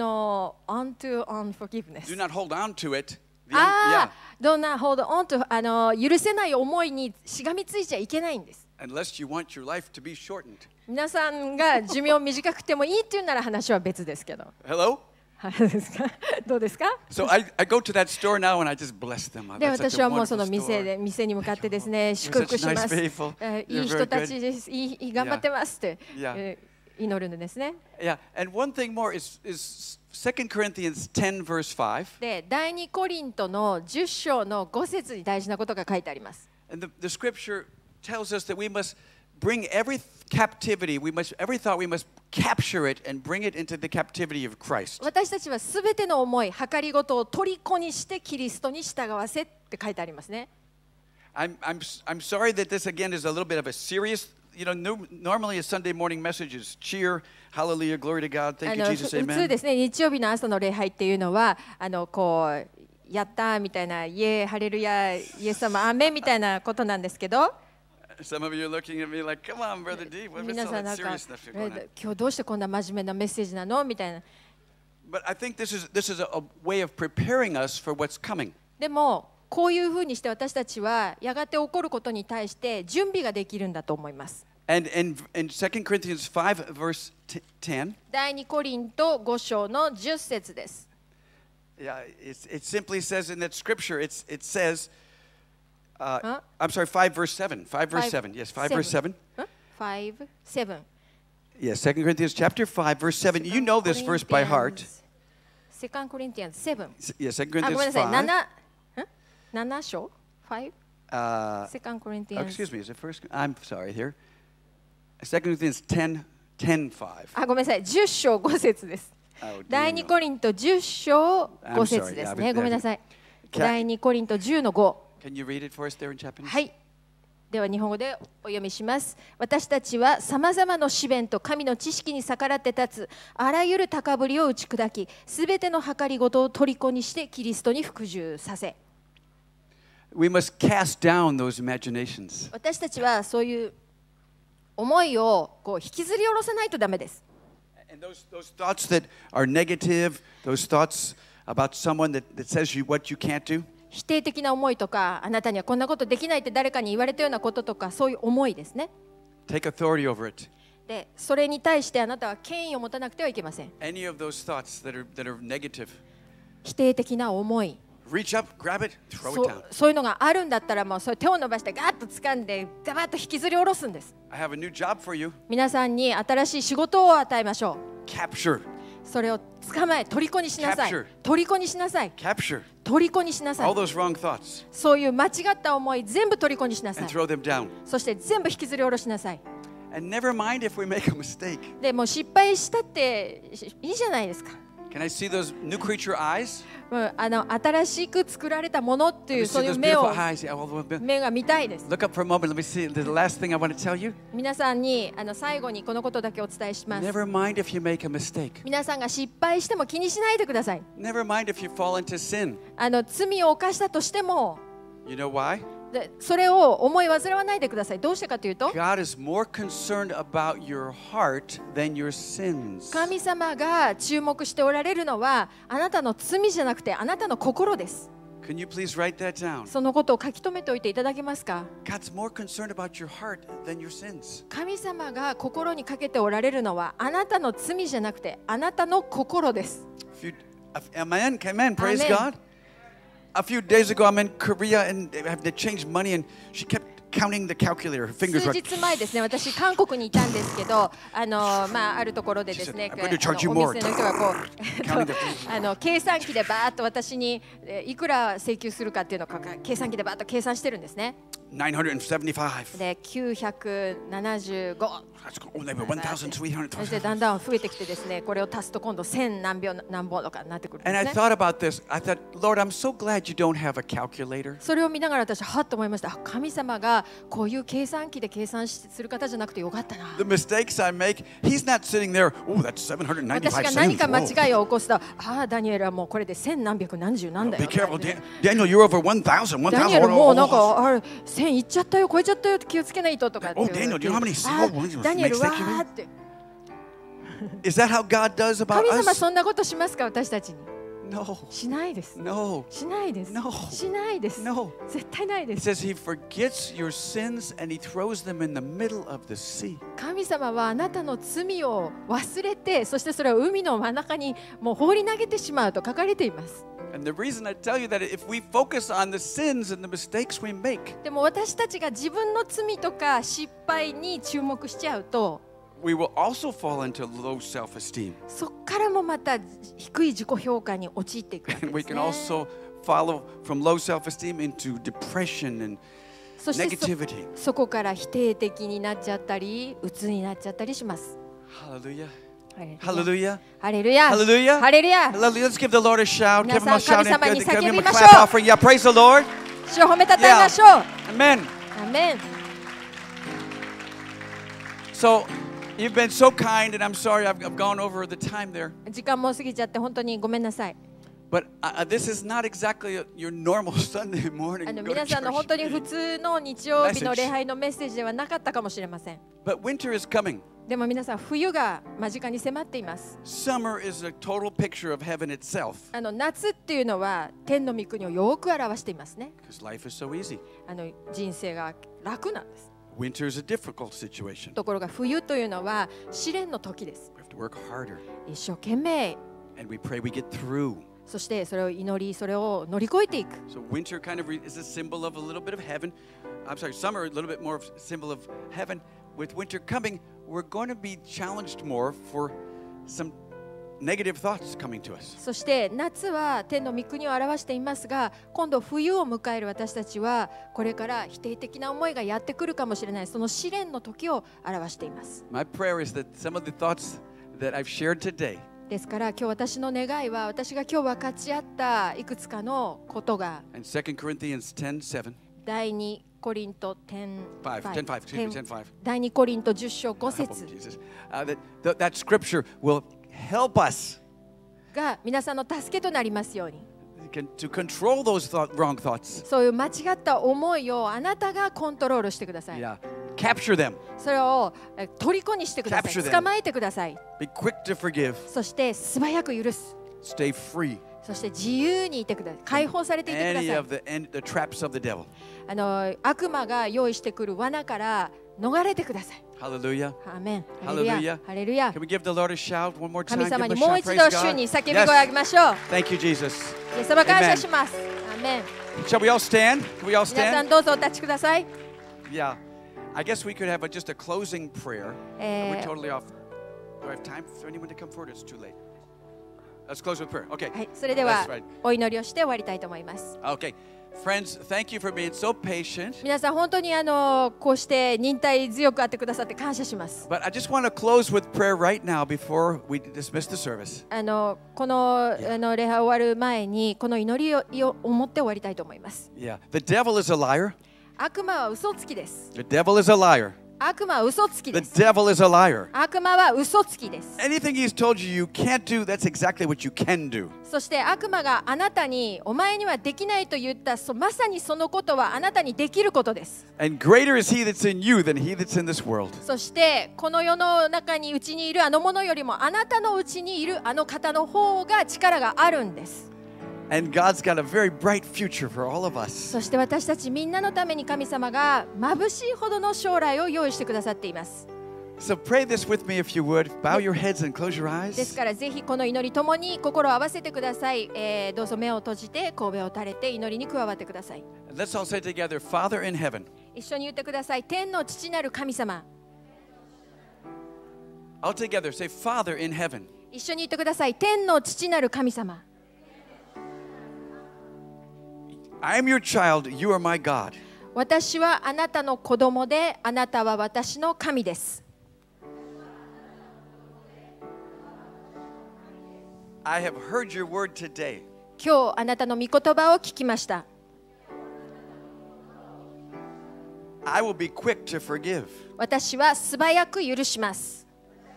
onto unforgiveness。 Do not hold on to it. どんな hold on to 許せない思いにしがみついちゃいけないんです。 Unless you want your life to be shortened. 皆さんが寿命短くてもいいっていうなら話は別ですけど。 Hello? どうですか？ So I go to that store now and I just bless them. で That's 私 such a はもうそ wonderful の店に向かってですね、祝福します。 such nice people. いい人たちです。いい頑張ってますって Yeah. 祈るんですね。 Yeah, and one thing more is 2 Corinthians 10 verse 5. で、第2コリントの10章の5節に大事なことが書いてあります。 And the scripture tells us that we must bring every captivity, every thought we must capture it and bring it into the captivity of Christ. 私たちはすべての思い、計りごとを虜にしてキリストに従わせって書いてありますね。 I'm sorry that this again is a little bit of a serious, normally a Sunday morning message is cheer, hallelujah, glory to God, thank you Jesus, 普通 amen. ですね、日曜日の朝の礼拝っていうのはこうやったーみたいな、イエーハレルヤ、イエス様アーメンみたいなことなんですけど、 Some of you are looking at me like, come on, Brother D, what's 皆 all さん that なんか serious stuff you're going on? 今日どうしてこんな真面目なメッセージなのみたいな。 But I think this is a way of preparing us for what's coming. でもこういうふうにして私たちはやがて起こることに対して準備ができるんだと思います。 And in 2 Corinthians 5 verse 10, 第2コリント5章の10節です。 yeah, it simply says in that scripture, it says, Huh? I'm sorry, 5 verse 7. 5 verse 7. Yes, 5 verse 7. 5, 7. Yes, 2 Corinthians chapter 5 verse 7. You know this verse by heart. 2 Corinthians 7. Yes, 2 ごめん Corinthians なさい、 5. 7章 ?5? 2 Corinthians. Excuse me, is it first? I'm sorry here. 2 Corinthians 10, 5. ごめんなさい、10章5節です。 Oh, dear 第2コリント10章5節です I'm sorry. ね。ごめんなさい。 Can- 第2コリント10の5。 Can you read it for us there in Japanese? はい。では日本語でお読みします。私たちはさまざまな試練と神の知識に逆らって立つあらゆる高ぶりを打ち砕き、すべての計りごとを虜にしてキリストに服従させ。 We must cast down those imaginations. 私たちはそういう思いをこう引きずり下ろさないとダメです。 And those thoughts that are negative, those thoughts about someone that says what you can't do, 否定的な思いとか、あなたにはこんなことできないって誰かに言われたようなこととか、そういう思いですね。 take authority over it. で、それに対してあなたは権威を持たなくてはいけません。 Any of those thoughts that are negative, 否定的な思い、 reach up, grab it, throw そ it う down. そういうのがあるんだったら、もうそれ手を伸ばしてガーッと掴んでガバッと引きずり下ろすんです。 I have a new job for you. 皆さんに新しい仕事を与えましょう。 Capture, それを捕まえ、虜にしなさい Capture。。 虜にしなさい。 capture. 虜にしなさ All い。 those wrong thoughts そういう間違った思い全部虜にしなさ and い。 throw them down. そして全部引きずり下ろしなさい。 And never mind if we make a mistake. でもう失敗したっていいじゃないですか。 Can I see those new creature eyes? もう新しく作られたものってい Let う me そ see ういう those 目 beautiful を eyes. Yeah, all the way- 目が見たいです。 Look up for a moment. Let me see. The last thing I want to tell you. 皆さんに最後にこのことだけお伝えします。 Never mind if you make a mistake. 皆さんが失敗しても気にしないでください。 Never mind if you fall into sin. 罪を犯したとしても You know why? それを思い煩わないでください。どうしてかというと、 God is more concerned about your heart than your sins. 神様が注目しておられるのはあなたの罪じゃなくてあなたの心です。 Can you please write that down? そのことを書き留めておいていただけますか。 God's more concerned about your heart than your sins. 神様が心にかけておられるのはあなたの罪じゃなくてあなたの心です。 Amen. Amen. Praise Amen. God. A few days ago, I'm in Korea and they have to change money, and she kept counting the calculator. Her 数 fingers were. 日前ですね、私韓国にいたんですけど、あるところでですね、 She said, "I'm going to charge you お more." 店の人がこう Counting the 計算機でバーッと私にいくら請求するかっていうのを計算機でバーッと計算してるんですね。 975. で、975。 Let's go. Oh, maybe 1,300. そしてだんだん増えてきてですね、これを足すと今度1000何本とかになってくるん And で I すね。 thought about this. I thought, Lord, I'm so glad you don't have a calculator. それを見ながら私はっと思いました。神様がこういう計算機で計算する方じゃなくてよかったな。 The mistakes I make, He's not sitting there. Oh, that's 795 私が何 cents. か間 Whoa. 違いを起こすと、ダニエルはもうこれで千何百何十なんだよ。 Be careful, Daniel. You're over 1,000. ダニエルもうなん 1,000. か1000いっちゃったよ、超えちゃったよって気をつけないととかって。 Oh, Daniel, do you know how many ダニエル mistakes わ you ー made? って。 Is that how God does about 神様 us? そんなことしますか私たちに。 No. しないです。 No. しないです。 No. しないです。 No. 絶対ないで It す。 says He forgets your sins and He throws them in the middle of the sea. 神様はあなたの罪を忘れて、そしてそれを海の真ん中にもう放り投げてしまうと書かれています。 And the reason I tell you that if we focus on the sins and the mistakes we make, でも私たちが自分の罪とか失敗に注目しちゃうと、 we will also fall into low self-esteem. そこからもまた低い自己評価に陥っていくわけ And で we す can ね。 also follow from low self-esteem into depression and そして negativity. そこから否定的になっちゃったり、鬱になっちゃったりします。 Hallelujah. ハレルヤ。 Hallelujah. ハレルヤ。 Hallelujah. ハレルヤ。 Hallelujah. Let's give the Lord a shout. Give him a 皆さん、 shout. 神様に Give him 叫 a びましょう。 clap offering. Yeah, praise the Lord. 主を褒めたたえましょう。 Amen. アメン。 So, you've been so kind, and I'm sorry I've gone over the time there. 時間もう過ぎちゃって本当にごめんなさい。 But this is not exactly your normal Sunday morning. 皆 go to さんの church. 本当に普通の日曜日の礼拝のメッセージではなかったかもしれません。 But winter is coming. でも皆さん、冬が間近に迫っています。 Summer is a total picture of heaven itself. 夏っていうのは天の御国をよく表していますね。 Because life is so easy. 人生が楽なんです。 Winter is a difficult situation. ところが冬というのは試練の時です。 We have to work harder. 一生懸命、 And we pray we get through. そしてそれを祈り、それを乗り越えていく。 So winter kind of is a symbol of a little bit of heaven. I'm sorry, summer a little bit more of a symbol of heaven. With winter coming, we're going to be challenged more for some negative thoughts coming to us. そして夏は天の御国を表していますが、今度冬を迎える私たちはこれから否定的な思いがやってくるかもしれない、その試練の時を表しています。 My prayer is that some of the thoughts that I've shared today ですから今日私の願いは、私が今日分かち合ったいくつかのことが and 2 Corinthians 10:7. 第2コリント 10:5. 第2コリント10章5 Help 節 them, Jesus. That scripture will help us が皆さんの助けとなりますように。 to control those wrong thoughts. そういう間違った思いをあなたがコントロールしてください。 Yeah. Capture them. それを虜にしてくださ Capture い。 them. 捕まえてください。 Be quick to forgive. そして素早く許す。 Stay free. そして自由にいてください。解放されていてくだ Any さい of。the traps of the devil. 悪魔が用意してくる罠から逃れてください。 Hallelujah. アーメン。ハレルヤ。 Hallelujah. ハレルヤ Can。we give the Lord a shout one more time? 神様 Give に him a もう shout. 一 Praise 度 God. 主に叫び声をあげましょう。 Thank you, Jesus. イエス様感謝します。アーメン。 Shall we all stand? Can we all 皆さん stand? どうぞお立ちください。 Yeah. I guess we could have just a closing prayer. We're totally off. Do I have time for anyone to come forward? It's too late. Let's close with prayer. Okay. はい、それでは That's right. お祈りをして終わりたいと思います。 Okay. Friends, thank you for being so patient. 皆さん本当にこうして忍耐強くあってくださって感謝します。 But I just want to close with prayer right now before we dismiss the service. この礼拝終わる前にこの祈りを思って終わりたいと思います。 Yeah. The devil is a liar. 悪魔は嘘つきです。 The devil is a liar. 悪魔は嘘つき The です。 devil is a liar. 悪魔は嘘つきです。 Anything he's told you you can't do, that's exactly what you can do. そして悪魔があなたにお前にはできないと言ったまさにそのことはあなたにできることです。 And greater is he that's in you than he that's in this world. そしてこの世の中にうちにいるあのものよりもあなたのうちにいるあの方の方が力があるんです。 And God's got a very bright future for all of us. そして私たちみんなのために神様が眩しいほどの将来を用意してくださっています。 So pray this with me if you would. Bow your heads and close your です eyes. からぜひこの祈りともに心を合わせてください。どうぞ目を閉じて神戸を垂れて祈りに加わってください。 Let's all say together, Father in heaven. 一緒に言ってください。天の父なる神様。 All together, say Father in heaven. 一緒に言ってください。天の父なる神様。 I am your child, you are my God. 私はあなたの子供で、あなたは私の神です。 I have heard your word today. 今日あなたの御言葉を聞きました。 I will be quick to forgive. 私は素早く許します。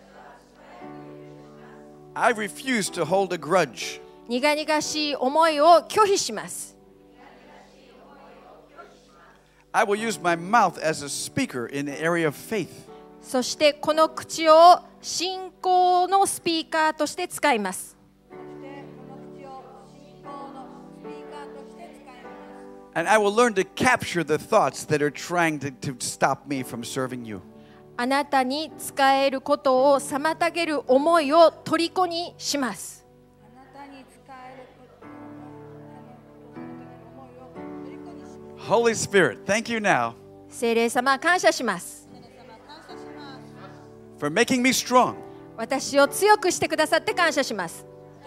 I refuse to hold a grudge. 苦々しい思いを拒否します。 I will use my mouth as a speaker in the area of faith. そしてこの口を信仰のスピーカーとして使います。 And I will learn to capture the thoughts that are trying to stop me from serving you. あなたに使えることを妨げる思いを虜にします。 Holy Spirit, thank you now 聖霊様、感謝します。 for making me strong. 私を強くしてくださって感謝します。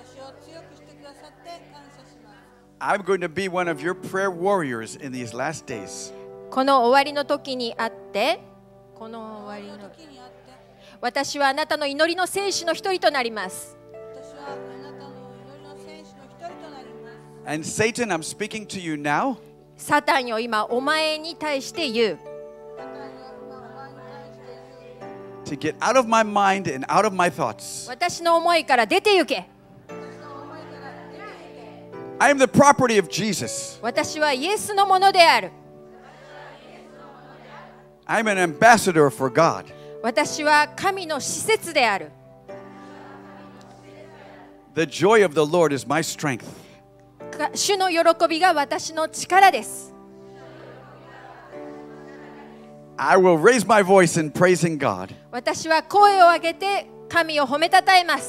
I'm going to be one of your prayer warriors in these last days. この終わりの時にあって、私はあなたの祈りの戦士の一人となります。 And Satan, I'm speaking to you now. サタンよ、今お前に対して言う。 To get out of my mind and out of my thoughts. 私の思いから出て行け。 I am the property of Jesus. 私はイエスのものである。 I'm an ambassador for God. 私は神の使節である。 The joy of the Lord is my strength. 主の喜びが私の力です。 I will raise my voice in praising God. 私は声を上げて神を褒めたたえます。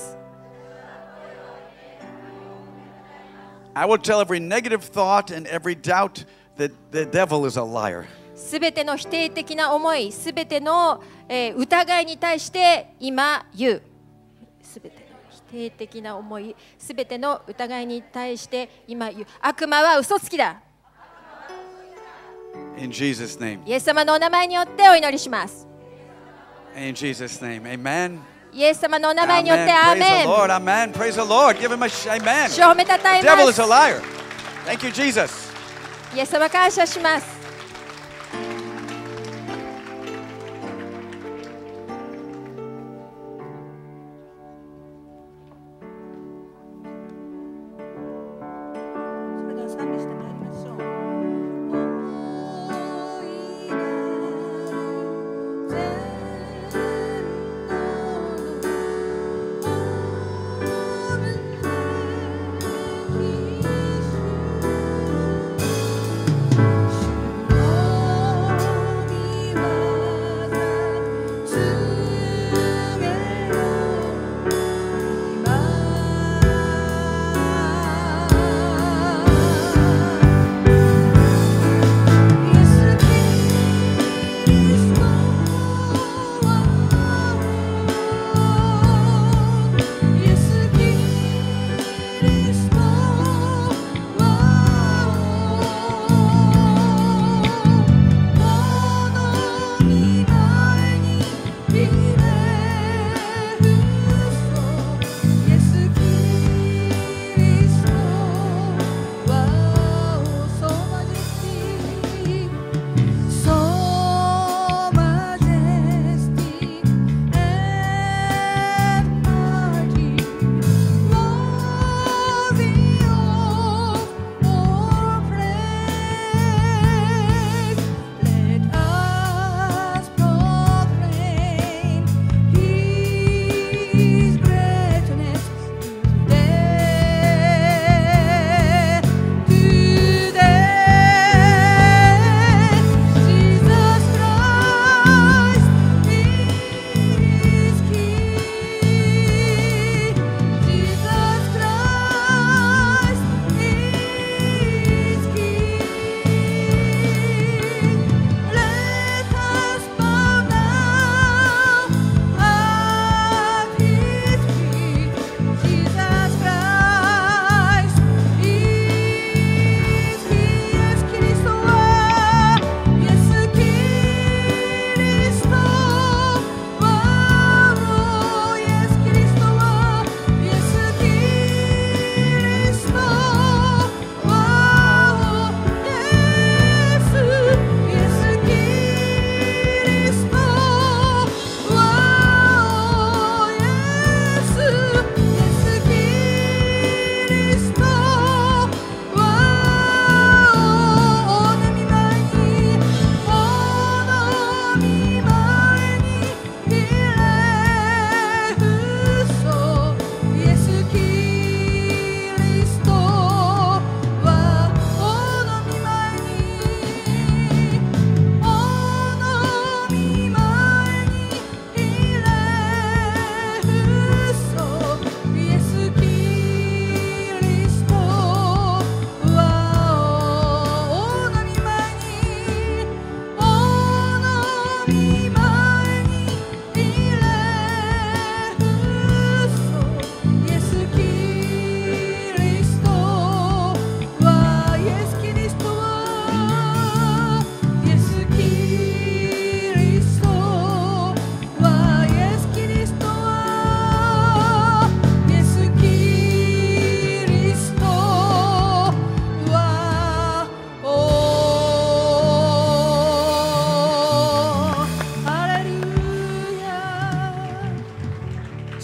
I will tell every negative thought and every doubt that the devil is a liar. すべての否定的な思い、すべての、疑いに対して今言う。すべての否定的な思い、すべての疑いに対して今言う。悪魔は嘘つきだ。 In Jesus' name. イエス様のお名前によってお祈りします。 In Jesus' name. Amen. イエス様のお名前によって Amen. アー Praise メ the ン。 Lord. Amen. Praise the Lord. Give him a amen. 主を褒めたたえ The ま devil is す a。liar. Thank you, Jesus. イエス様感謝します。 それでは賛美してまいりましょう。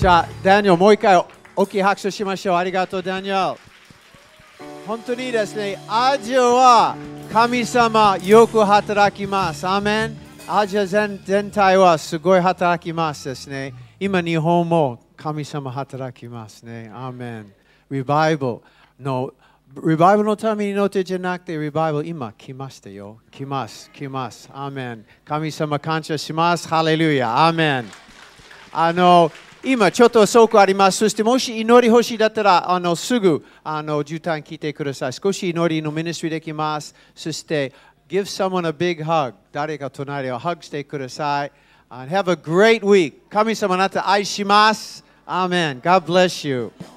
じゃあ、ダニエル、もう一回大きい拍手しましょう。ありがとう、ダニエル。本当にですね、アジアは神様よく働きます。アーメン。アジア全体はすごい働きますですね。今、日本も神様働きますね。アーメン。リバイバルのために祈ってじゃなくて、リバイバル今来ましたよ。来ます。アーメン。神様感謝します。ハレルヤ。アーメン。今ちょっと遅くあります。そしてもし祈り欲しいだったら、すぐ絨毯来てください。少し祈りのミニストリーできます。そして、give someone a big hug. 誰か隣をハグしてください。And have a great week. 神様あなた愛します。アーメン。God bless you.